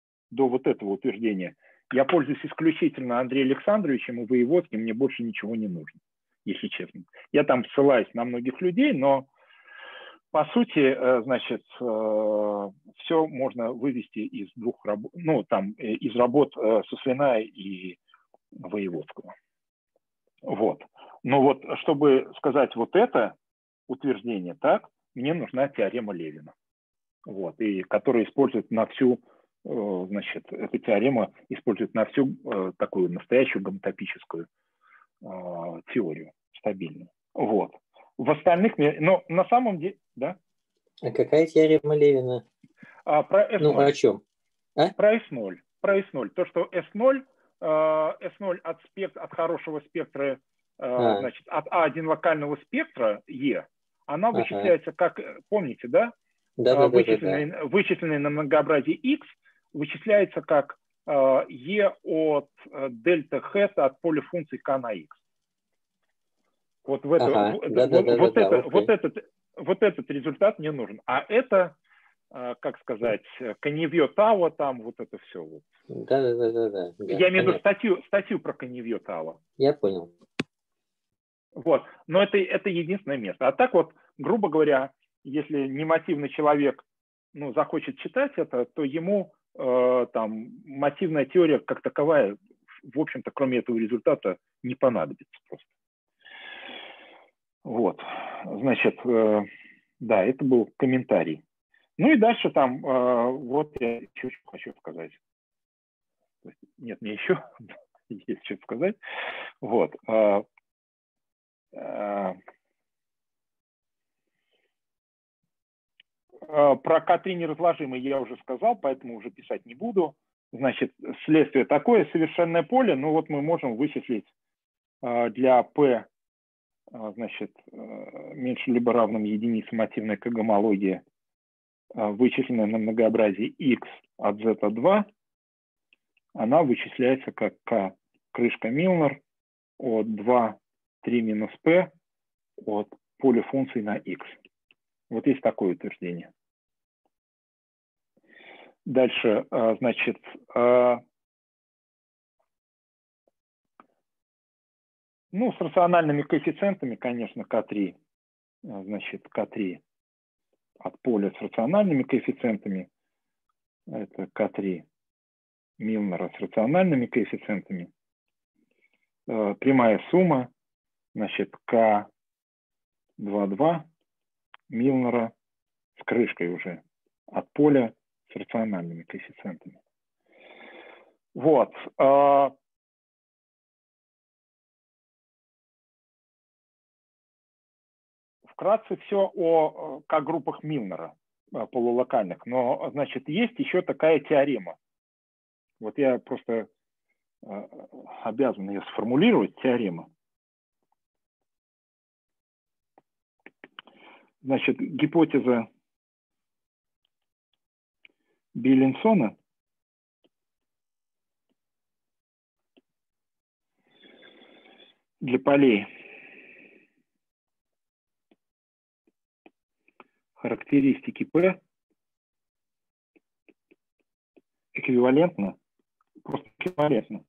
я пользуюсь исключительно Андреем Александровичем и Воеводским, мне больше ничего не нужно, если честно. Я там ссылаюсь на многих людей, но по сути, значит, все можно вывести из двух работ, из работ Суслина и Воеводского. Вот. Но вот, чтобы сказать вот это утверждение, так, мне нужна теорема Левина. Вот, и которая использует на всю, значит, эта теорема использует на всю такую настоящую гомотопическую теорию, стабильную. Вот. В остальных, но на самом деле, да? А какая теорема Левина? Про S0. Ну, о чем? Про S0. Про S0. То, что S0 от хорошего спектра, значит, от A1 локального спектра E, она вычисляется как, помните, да? Да. Вычисленный на многообразии X вычисляется как E от дельта хэта от поля функции K на X. Вот этот результат мне нужен. А это, как сказать, Каневье Тауа, там вот это все. Вот. Да. Я имею в виду статью про Каневье Тауа. Я понял. Вот. Но это единственное место. А так вот, грубо говоря, если немотивный человек захочет читать это, то ему там мотивная теория как таковая, в общем-то, кроме этого результата, не понадобится просто. Вот. Значит, да, это был комментарий. Ну и дальше там, вот я еще хочу сказать. Нет, мне еще есть что сказать. Вот. Про К3 неразложимый я уже сказал, поэтому уже писать не буду. Значит, следствие такое, совершенное поле, ну вот мы можем вычислить для P, значит, меньше либо равным единице мотивная когомология, вычисленная на многообразии X от Z2, она вычисляется как K крышка Милнер от 2, 3 минус P от поля функции на X. Вот есть такое утверждение. Дальше, значит, с рациональными коэффициентами, конечно, К3, значит, К3 от поля с рациональными коэффициентами, это К3 Милнера с рациональными коэффициентами, прямая сумма, значит, К2,2 Милнера с крышкой уже от поля с рациональными коэффициентами. Вот. Вкратце все о К-группах Милнера полулокальных, но, значит, есть еще такая теорема. Вот я просто обязан ее сформулировать, теорема. Значит, гипотеза Билинсона для полей характеристики P эквивалентно, просто эквивалентно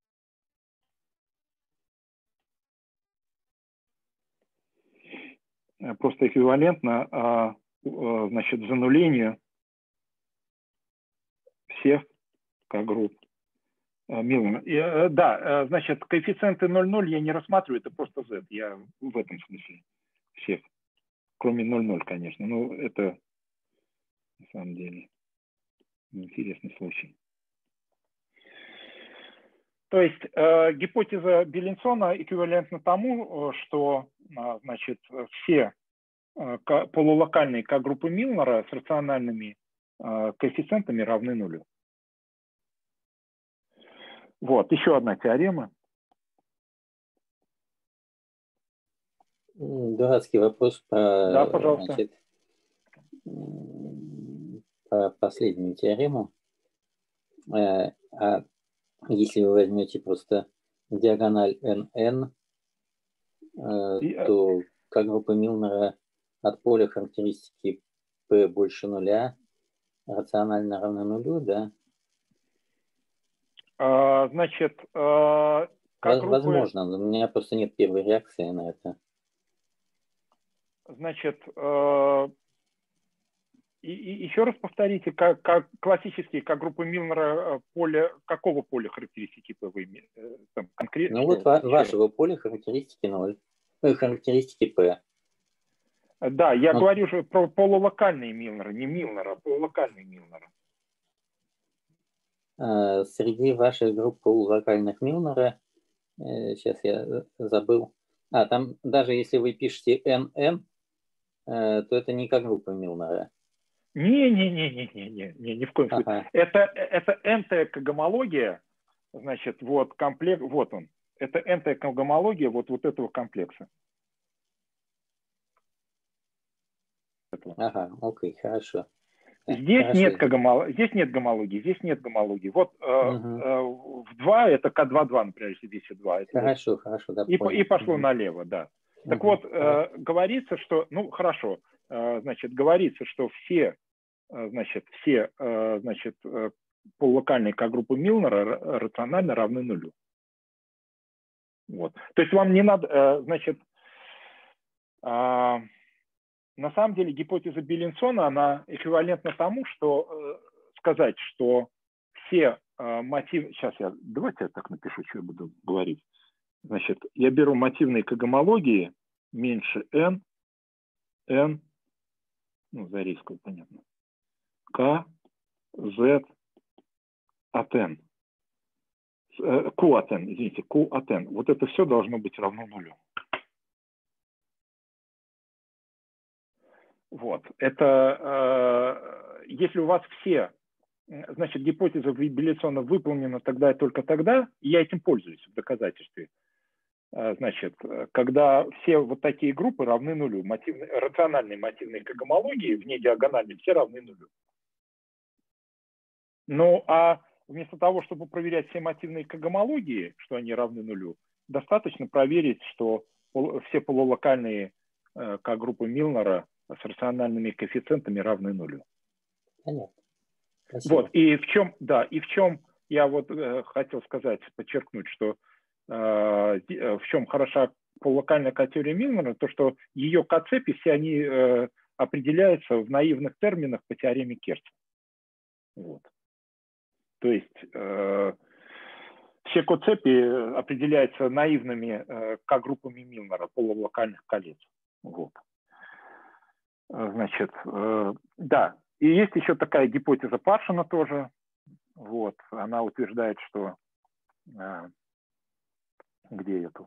значит, занулению всех К-групп Милнера. Да, значит, коэффициенты 0,0 я не рассматриваю, это просто Z. Я в этом смысле всех. Кроме 0,0, конечно. Но это на самом деле интересный случай. То есть гипотеза Билинсона эквивалентна тому, что, значит, все полулокальные К-группы Милнера с рациональными коэффициентами равны нулю. Вот, еще одна теорема. Дурацкий вопрос про, да, пожалуйста. Значит, про последнюю теорему. А если вы возьмете просто диагональ NN, то К-группа Милнера от поля характеристики P больше нуля рационально равна нулю, да? Значит, возможно, но у меня просто нет первой реакции на это. Значит, еще раз повторите, как классические, как группы Милнера, поле, какого поля характеристики вы имеете? Ну вот вашего поля характеристики 0, характеристики P. Да, я говорю же про полулокальные Милнера, не Милнера, а полулокальные Милнера. Среди ваших групп полулокальных Милнера, сейчас я забыл, там даже если вы пишете NN, то это не как группа Милнера. ни в коем случае. Это n-тая когомология, значит, вот комплект, вот он. Это n-тая когомология вот этого комплекса. Ага, окей, хорошо. Здесь нет гомологии, здесь нет гомологии. Вот в 2 это К2,2, например, если здесь 2. Хорошо, вот. Хорошо, да, и пошло налево, да. Так вот, говорится, что, ну, хорошо, значит, говорится, что все полулокальные К-группы Милнера рационально равны нулю. Вот. То есть вам не надо, значит, на самом деле гипотеза Беллинсона, она эквивалентна тому, что сказать, что все мотивы... Сейчас давайте я так напишу, что я буду говорить. Значит, я беру мотивные когомологии меньше n, ну, за риску, понятно, k, z от n. Q от n, извините, Q от n. Вот это все должно быть равно нулю. Вот. Это если у вас все, значит, гипотеза Беллинсона выполнена тогда и только тогда, и я этим пользуюсь в доказательстве. Значит, когда все вот такие группы равны нулю, рациональные мотивные когомологии вне диагональной все равны нулю. Ну, а вместо того, чтобы проверять все мотивные когомологии, что они равны нулю, достаточно проверить, что все полулокальные К-группы Милнера с рациональными коэффициентами равны нулю. Понятно. Вот, и в чем я вот хотел сказать, подчеркнуть, что в чем хороша полулокальная К-теория Милнера, то, что ее К-цепи все они определяются в наивных терминах по теореме Керца. Вот. То есть все К-цепи определяются наивными К-группами Милнера, полулокальных колец. Вот. Значит, да. И есть еще такая гипотеза Паршина тоже. Вот. Она утверждает, что... Где я тут?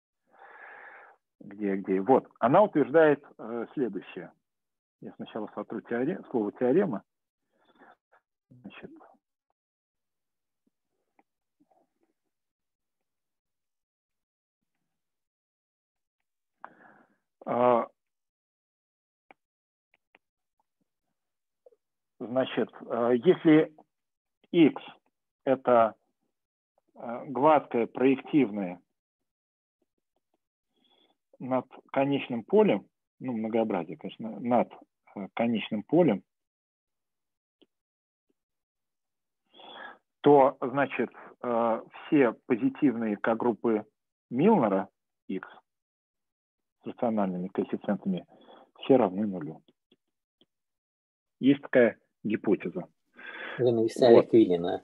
Где? Вот. Она утверждает следующее. Я сначала сотру слово теорема. Значит, значит, если x это гладкое проективное над конечным полем, ну, многообразие, конечно, над конечным полем, то, значит, все позитивные К-группы Милнера, x, с рациональными коэффициентами, все равны нулю. Есть такая гипотеза. Вы написали вот. Квиллина.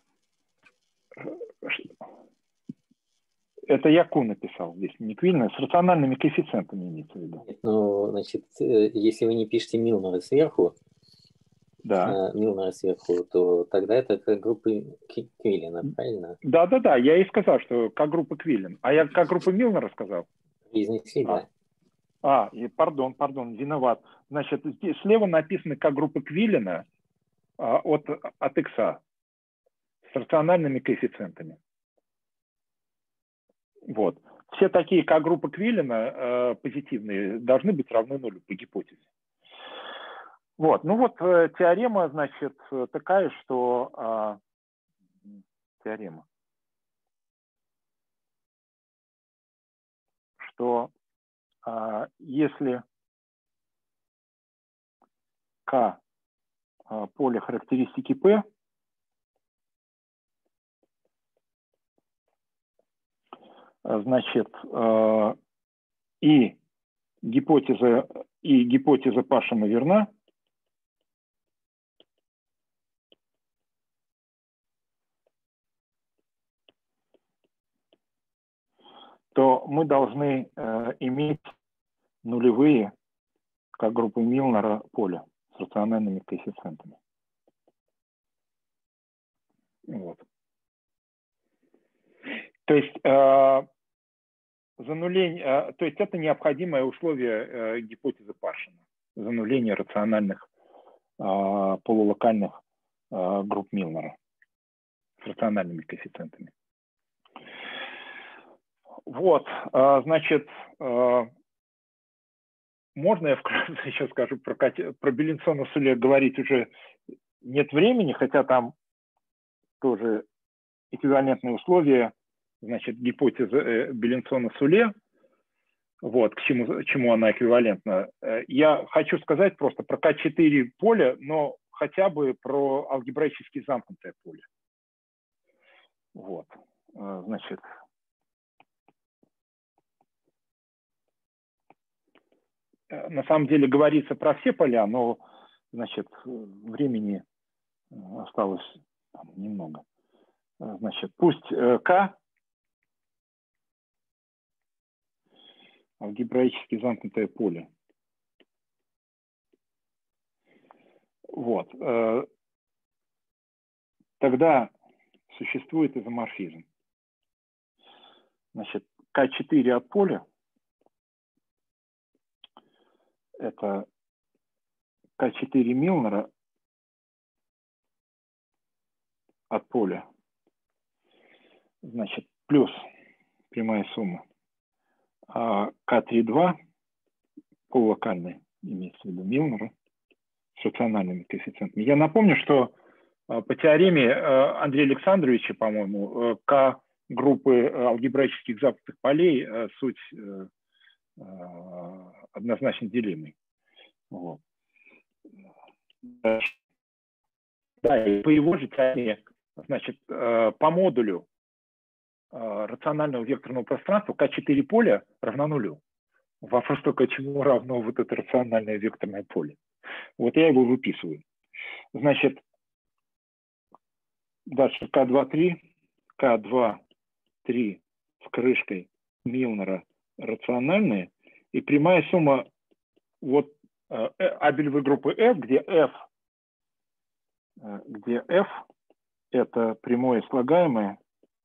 Это я Q написал здесь, не Квиллина, с рациональными коэффициентами имеется в виду. Нет, ну, значит, если вы не пишете Милнера сверху, да. Милнера сверху, то тогда это группы Квиллина, правильно? Да, я и сказал, что как группа Квиллин. А я как группа Милнера сказал? Изнесли, да. Пардон, виноват. Значит, здесь слева написано как группа Квиллина от x с рациональными коэффициентами. Вот. Все такие как группа Квиллина позитивные должны быть равны нулю по гипотезе. Вот. Ну вот теорема, значит, такая, что теорема, что если К поле характеристики P значит, и гипотеза Паршина верна, то мы должны иметь нулевые, как группы Милнера, поля с рациональными коэффициентами. Вот. То есть зануление, то есть это необходимое условие гипотезы Паршина, зануление рациональных полулокальных групп Милнера с рациональными коэффициентами. Вот, значит, можно я вкратце еще скажу про Беллинсона-Суле говорить уже нет времени, хотя там тоже эквивалентные условия, значит, гипотеза Беллинсона-Суле, вот, к чему она эквивалентна. Я хочу сказать просто про К4 поле, но хотя бы про алгебраически замкнутое поле. Вот, значит, на самом деле говорится про все поля, но, значит, времени осталось немного. Значит, пусть К алгебраически замкнутое поле. Вот. Тогда существует изоморфизм. Значит, К4 от поля — это К4 Милнера от поля, значит, плюс прямая сумма К3-2 полулокальный, имеется в виду Милнера, с рациональными коэффициентами. Я напомню, что по теореме Андрея Александровича, по-моему, К группы алгебраических замкнутых полей суть однозначно делимой. Вот. Да, и по его же теореме, значит, по модулю рационального векторного пространства К4 поля равна нулю. Вопрос только, чему равно вот это рациональное векторное поле. Вот я его выписываю. Значит, дальше К2-3, К2-3 с крышкой Милнера рациональные, и прямая сумма вот абелевой группы F, где F это прямое слагаемое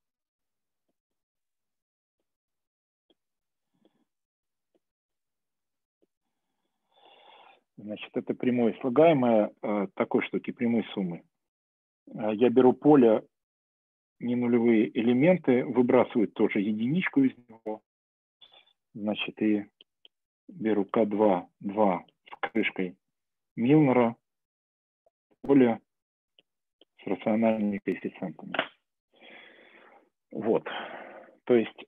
значит, это прямое слагаемое такой штуки, прямой суммы. Я беру поле ненулевые элементы, выбрасываю тоже единичку из него. Значит, и беру К2, 2 с крышкой Милнера, поле с рациональными коэффициентами. Вот. То есть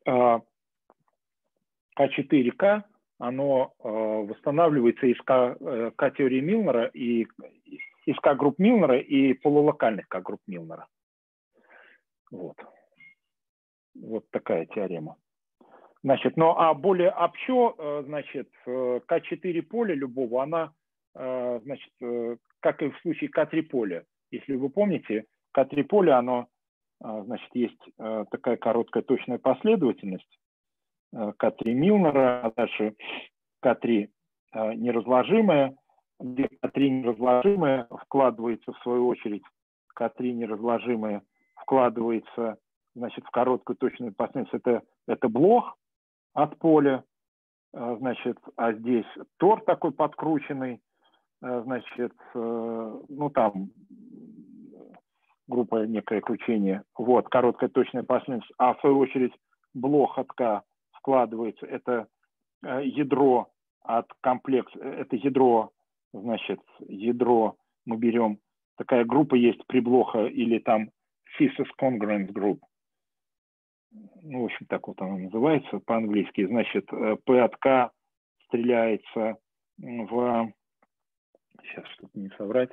К4К, оно восстанавливается из К-теории Милнера и из К-групп Милнера и полулокальных К-групп Милнера. Вот. Вот такая теорема. Значит, ну а более общо, значит, К4 поле любого, она, значит, как и в случае К3 поля. Если вы помните, К3 поле, оно, значит, есть такая короткая точная последовательность К3 Милнера, а дальше К3 неразложимая, где К3 неразложимая вкладывается в свою очередь, К3 неразложимая вкладывается, значит, в короткую точную последовательность. Это блок от поля, значит, а здесь тор такой подкрученный, значит, ну там группа некое кручение, вот, короткая точная последовательность, а в свою очередь блок от К вкладывается, это ядро от комплекса, это ядро, значит, ядро мы берем, такая группа есть приблоха или там Thesis Congruence Group, ну, в общем, так вот она называется по-английски, значит, P от K стреляется в, сейчас, чтобы не соврать,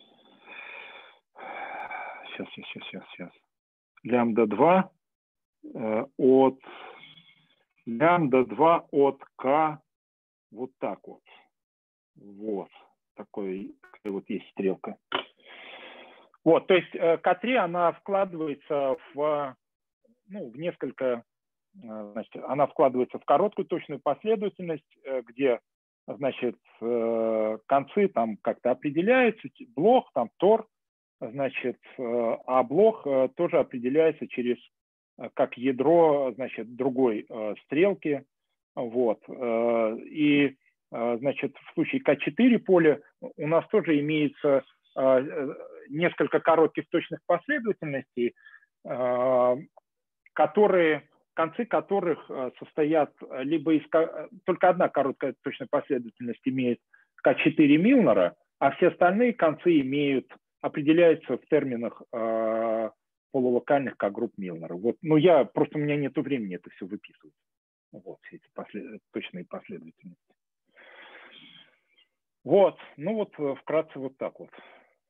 сейчас, лямбда-2 от лямбда-2 от K вот так вот. Вот. Такой вот есть стрелка. Вот, то есть К3, она вкладывается в несколько, значит, она вкладывается в короткую точную последовательность, где, значит, концы там как-то определяются, блок, там тор, значит, а блок тоже определяется через, как ядро, значит, другой стрелки, вот, и значит, в случае К4 поля у нас тоже имеется несколько коротких точных последовательностей, концы которых состоят либо из... Только одна короткая точная последовательность имеет К4 Милнера, а все остальные концы определяются в терминах полулокальных К-групп Милнера. Вот, ну, у меня нет времени это все выписывать. Вот, все эти точные последовательности. Вот, ну вот, вкратце вот так вот.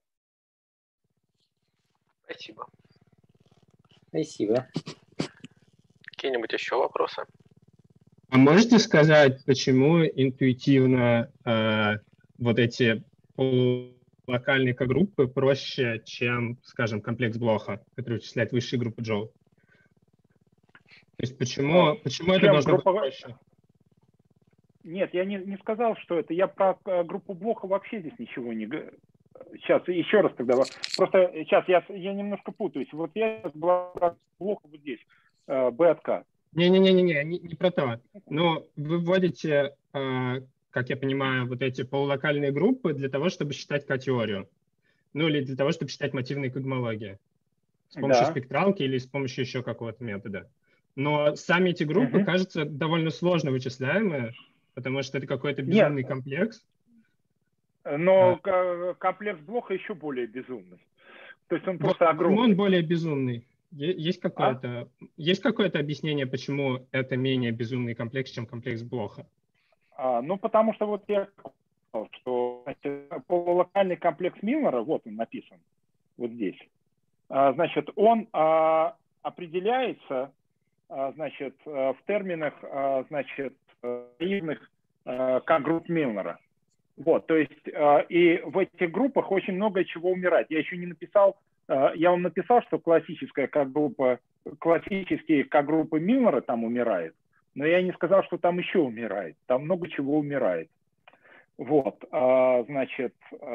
Спасибо. Спасибо. Какие-нибудь еще вопросы? А можете сказать, почему интуитивно вот эти полулокальные К-группы проще, чем, скажем, комплекс Блоха, который вычисляет высшие группы Джоу? То есть почему это должно быть проще? Нет, я не сказал, что это. Я про группу Блоха вообще здесь ничего не говорю. Сейчас, еще раз тогда. Просто сейчас я немножко путаюсь. Вот я была про Блоха вот здесь, B от K. Не про то. Но вы вводите, как я понимаю, вот эти полулокальные группы для того, чтобы считать К-теорию. Ну или для того, чтобы считать мотивные когмологии. С помощью спектралки или с помощью еще какого-то метода. Но сами эти группы, кажется, довольно сложно вычисляемые, потому что это какой-то безумный комплекс. Но комплекс Блоха еще более безумный. То есть он просто огромный. Он более безумный. Есть какое-то объяснение, почему это менее безумный комплекс, чем комплекс Блоха? Ну, потому что вот я сказал, что полулокальный комплекс Милнера, вот он написан, вот здесь, значит, он определяется, значит, в терминах, значит, наивных К-групп Милнера. Вот, то есть и в этих группах очень много чего умирает. Я еще не написал, я вам написал, что классические К-группы Милнера там умирает, но я не сказал, что там еще умирает. Там много чего умирает. Вот, значит,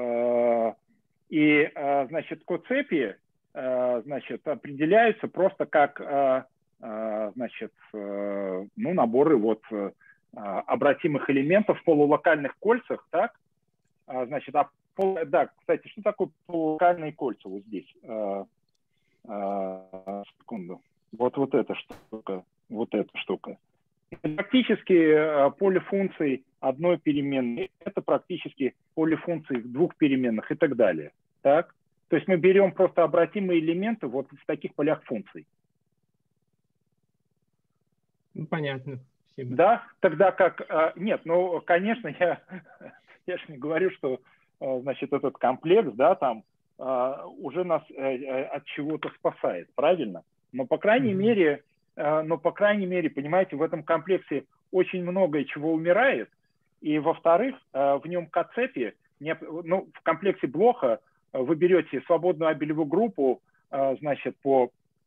значит, коцепи, значит, определяются просто как, значит, ну, наборы вот обратимых элементов в полулокальных кольцах, так? Значит, да, кстати, что такое полулокальные кольца вот здесь? Секунду. Вот эта штука. Это практически поле функций одной переменной, это практически поле функций в двух переменных и так далее. Так? То есть мы берем просто обратимые элементы вот в таких полях функций. Ну, понятно. Спасибо. Да, тогда как... Нет, ну, конечно, я же не говорю, что, значит, этот комплекс, да, там уже нас от чего-то спасает, правильно? Но, по крайней мере, понимаете, в этом комплексе очень многое чего умирает, и, во-вторых, в нем К-цепи, ну, в комплексе Блоха вы берете свободную абелевую группу, значит, по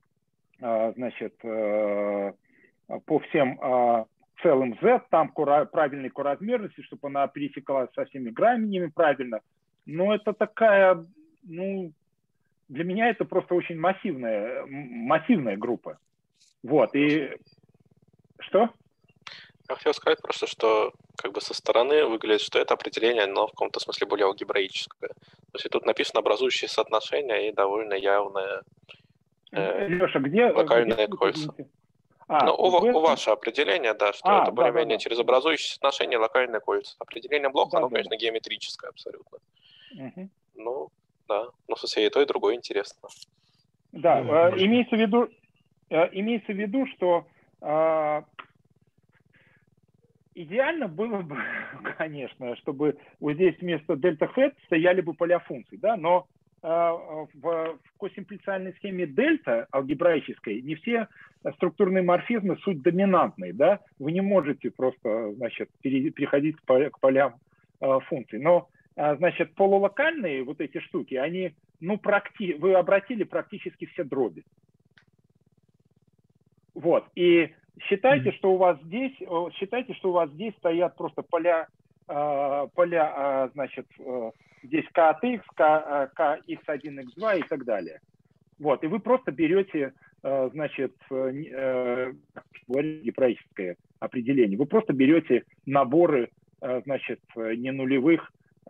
всем целым Z, там правильной коразмерности, чтобы она пересекалась со всеми гранями правильно. Но это такая, ну, для меня это просто очень массивная группа. Вот, и что? Я хотел сказать просто, что как бы со стороны выглядит, что это определение, оно в каком-то смысле более алгебраическое. То есть тут написано образующие соотношения и довольно явное Леша, где локальные кольца. У ваше определение, да, что это более-менее через образующие соотношения локальные кольца. Определение Блоха, оно, конечно, геометрическое абсолютно. Ну, да, но в смысле и то, и другое интересно. Да, имеется в виду, что идеально было бы, конечно, чтобы вот здесь вместо дельта хэт стояли бы поля функций, да, но в косимплициальной схеме дельта алгебраической не все структурные морфизмы суть доминантные, да, вы не можете просто, значит, переходить к полям функций, но, значит, полулокальные вот эти штуки, они, ну, вы обратили практически все дроби. Вот, и считайте, что у вас здесь стоят просто поля, значит, здесь k от x, kx1, x2 и так далее. Вот, и вы просто берете, значит, геометрическое определение. Вы просто берете наборы значит, не нулевых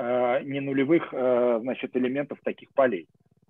значит, элементов таких полей.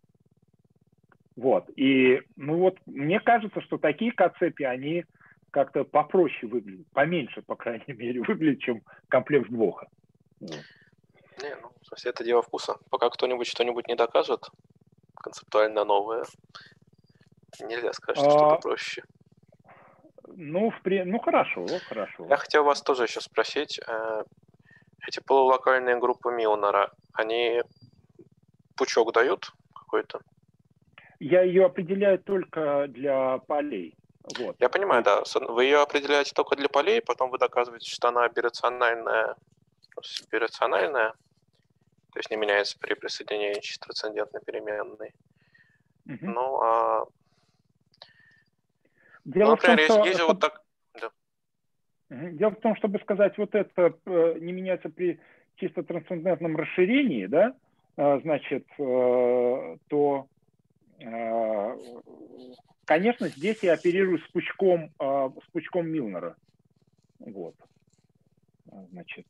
Вот. И, ну вот, мне кажется, что такие К-цепи, они как-то попроще выглядят, поменьше, по крайней мере, выглядят, чем комплекс Блоха. Вот. Не, ну, это дело вкуса. Пока кто-нибудь что-нибудь не докажет, концептуально новое, нельзя сказать, что что-то проще. Ну, хорошо. Я хотел вас тоже еще спросить, эти полулокальные группы Милнера, они пучок дают какой-то? Я ее определяю только для полей. Вот. Я понимаю, да. Вы ее определяете только для полей, потом вы доказываете, что она бирациональная, то есть не меняется при присоединении чисто трансцендентной переменной. Угу. Ну, Дело в том, например, что... есть же вот так... Да. Дело в том, чтобы сказать, вот это не меняется при чисто трансцендентном расширении, да, значит, то, конечно, здесь я оперирую с пучком Милнера. Вот. Значит,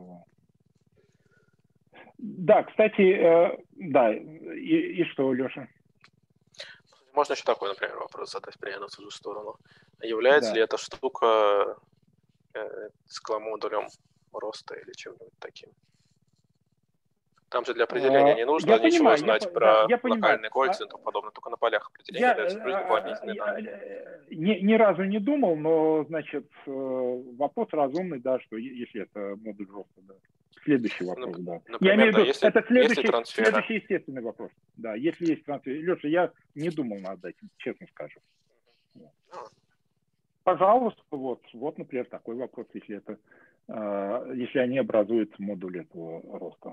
да, кстати, да, и что, Леша? Можно еще такой, например, вопрос задать, примерно в ту же сторону. Является ли эта штука цикломодулем роста или чем-нибудь таким? Там же для определения не нужно ничего знать про локальные кольца и тому подобное, только на полях определения дается плюс дополнительные данные. Ни разу не думал, но, значит, вопрос разумный, да, что если это модуль роста, да. Следующий вопрос, да. Например, я имею в виду, если, это следующий естественный вопрос. Да, если есть трансфер. Леша, я не думал над этим, честно скажу. Пожалуйста, вот, например, такой вопрос, если они образуют модуль этого роста.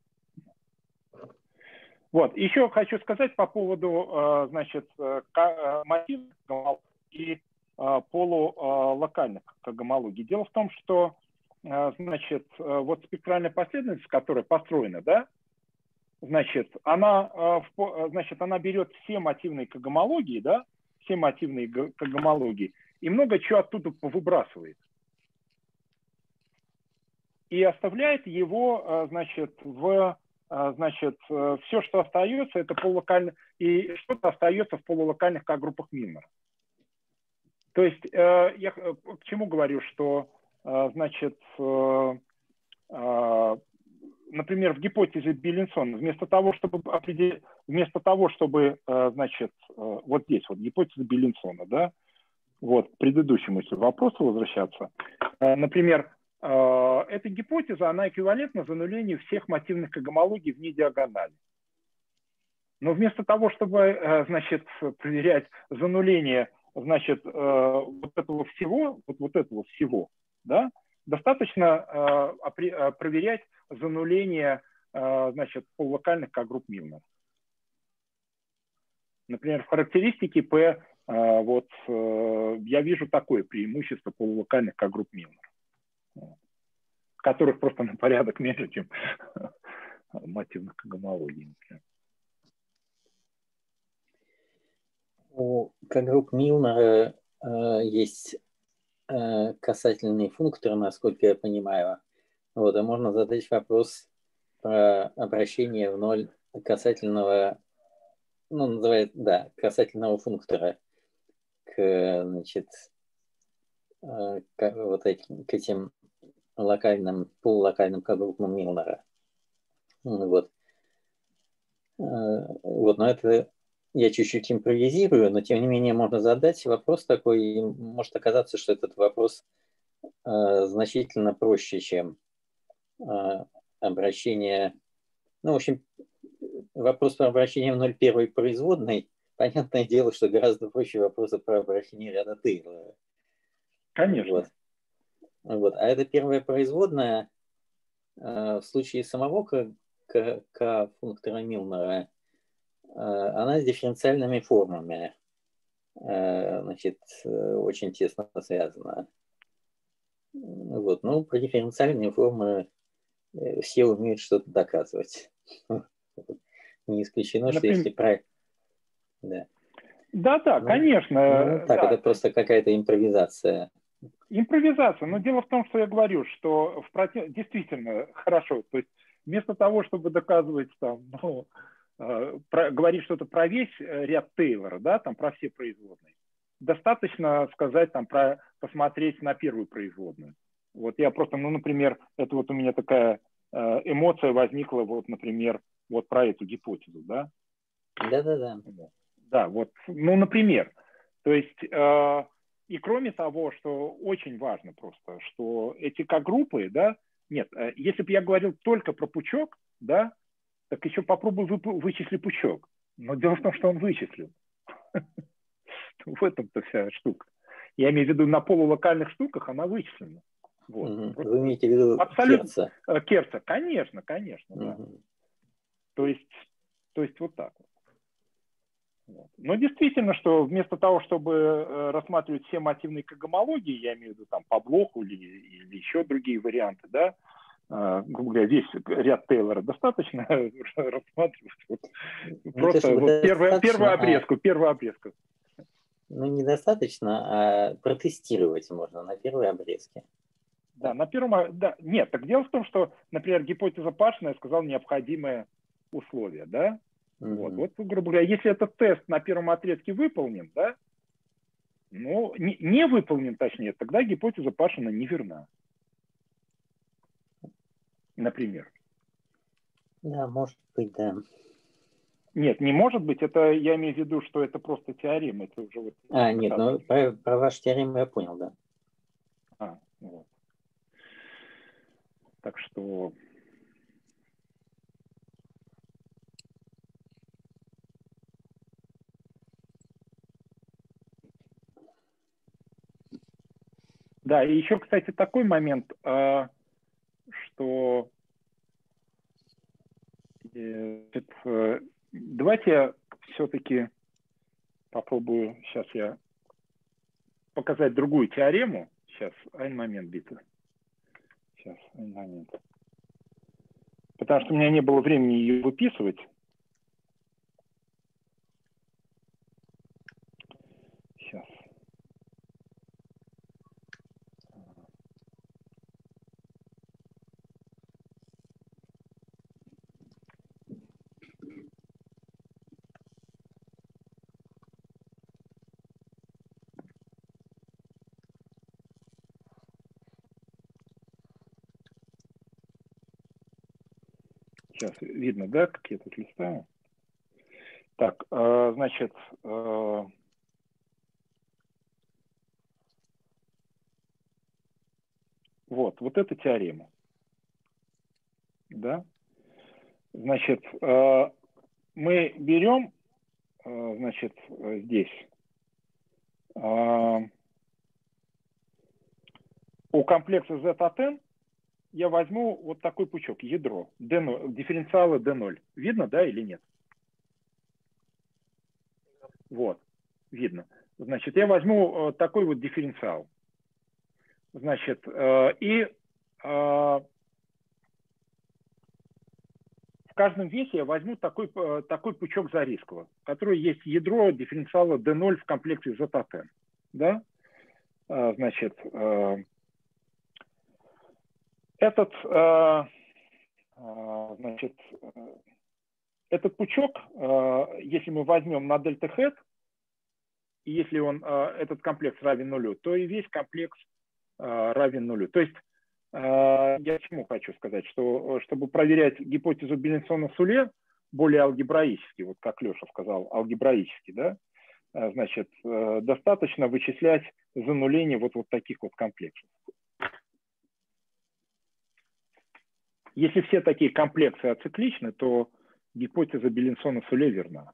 Вот, еще хочу сказать по поводу, значит, мотивных и полулокальных гомологий. Дело в том, что, значит, вот спектральная последовательность, которая построена, да, значит, она берет все мотивные когомологии, да, все мотивные когомологии, и много чего оттуда выбрасывает. И оставляет его, значит, все, что остается, это полулокально, и что-то остается в полулокальных К-группах Милнера. То есть я к чему говорю, что, значит, например, в гипотезе Беллинсона, вместо того, чтобы, значит, вот здесь вот гипотеза Беллинсона, да, вот к предыдущему вопросу возвращаться, например, эта гипотеза, она эквивалентна занулению всех мотивных когомологий вне диагонали. Но вместо того, чтобы, значит, проверять зануление, значит, вот этого всего, да, достаточно проверять зануление, значит, полулокальных К-групп Милнера. Например, в характеристике P вот я вижу такое преимущество полулокальных К-групп Милнера, которых просто на порядок меньше, чем мотивных когомологий. У К-групп Милнера есть касательные функторы, насколько я понимаю. Вот, и можно задать вопрос про обращение в ноль касательного, ну, называют, да, касательного функтора к, значит, к этим полулокальным К-группам Милнера. Вот. Вот, но это я чуть-чуть импровизирую, но тем не менее можно задать вопрос такой, и может оказаться, что этот вопрос значительно проще, чем обращение, ну, в общем, вопрос про обращение в ноль первой производной, понятное дело, что гораздо проще вопроса про обращение ряда Тейлора. Конечно. Вот. А эта первая производная в случае самого К-функтора Милнера, она с дифференциальными формами, значит, очень тесно связана. Вот. Ну, про дифференциальные формы все умеют что-то доказывать. Не исключено, что если правильно... Да, конечно. Ну, так, да. Это просто какая-то импровизация. Импровизация. Но дело в том, что я говорю, что действительно хорошо. То есть вместо того, чтобы доказывать, там, говорить что-то про весь ряд Тейлора, да, там, про все производные, достаточно сказать, там, посмотреть на первую производную. Вот я просто, например, это вот у меня такая эмоция возникла, вот, например, вот про эту гипотезу, да? Да-да-да. Да, вот, например. То есть, и кроме того, что очень важно просто, что эти К-группы, да, нет, если бы я говорил только про пучок, да, так еще попробуй вычисли пучок. Но дело в том, что он вычислен. В этом-то вся штука. Я имею в виду, на полулокальных штуках она вычислена. Вот. Вы имеете в виду Керца? Керца, конечно, да. То есть вот так вот. Вот. Но действительно, что вместо того, чтобы рассматривать все мотивные когомологии, я имею в виду там по блоку или еще другие варианты, да, грубо говоря, весь ряд Тейлора достаточно рассматривать вот, просто вот первую обрезку. Ну, недостаточно, а протестировать можно на первой обрезке. Да, на первом, да, нет, так дело в том, что, например, гипотеза Пашина, я сказал, необходимое условие, да. Вот, грубо говоря, если этот тест на первом отрезке выполнен, да, ну, не выполнен, точнее, тогда гипотеза Пашина неверна. Например. Да, может быть, да. Нет, не может быть, это я имею в виду, что это просто теорема. Это уже вот, нет, ну про вашу теорему я понял, да. Вот. Так что... Да, и еще, кстати, такой момент, что давайте я все-таки попробую сейчас я показать другую теорему. Сейчас, один момент, бита. Сейчас, один момент. Потому что у меня не было времени ее выписывать. Сейчас. Сейчас видно, да, как я тут листаю? Так, значит, вот эта теорема. Да? Значит, мы берем, значит, здесь у комплекса Z от n я возьму вот такой пучок, ядро, D0, дифференциала D0. Видно, да, или нет? Вот, видно. Значит, я возьму такой вот дифференциал. Значит, и в каждом весе я возьму такой пучок Зарийского, который есть ядро дифференциала D0 в комплекте Z от n. Да? Значит, этот пучок, если мы возьмем на дельта хэт, и если этот комплекс равен нулю, то и весь комплекс равен нулю. То есть я чему хочу сказать, что чтобы проверять гипотезу Беллинсона-Суле более алгебраически, вот как Леша сказал, алгебраически, да, значит, достаточно вычислять зануление вот таких вот комплексов. Если все такие комплексы ацикличны, то гипотеза Беллинсона-Суле верна.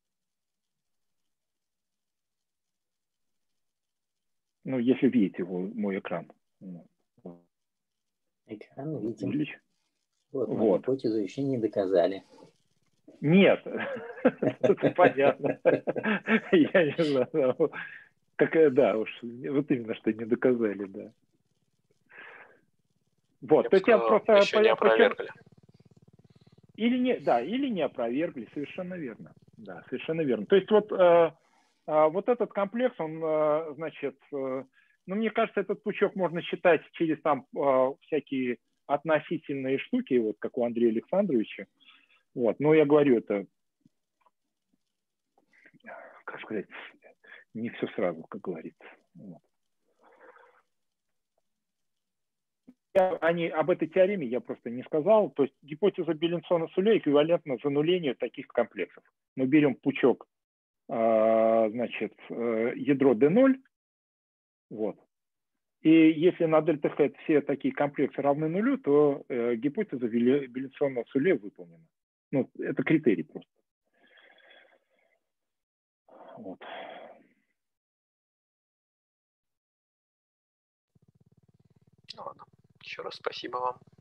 Ну, если видите мой экран. Экран видим. Увеличь. Вот. Гипотезу еще не доказали. Нет, это понятно. Я не знаю. Да, уж, вот именно, что не доказали, да. Вот, то есть я просто... Еще не опровергли. Или не опровергли, совершенно верно. Да, совершенно верно. То есть вот этот комплекс, он, значит, Ну, мне кажется, этот пучок можно считать через там всякие относительные штуки, вот как у Андрея Александровича. Вот. Но я говорю, это, как сказать, не все сразу, как говорится. Вот. Об этой теореме я просто не сказал. То есть гипотеза Беллинсона-Суле эквивалентна занулению таких комплексов. Мы берем пучок, значит, ядро D0, вот. И если на дельта хэт все такие комплексы равны нулю, то гипотеза Беллинсона-Суле выполнена. Ну, это критерий просто. Вот. Ладно. Еще раз спасибо вам.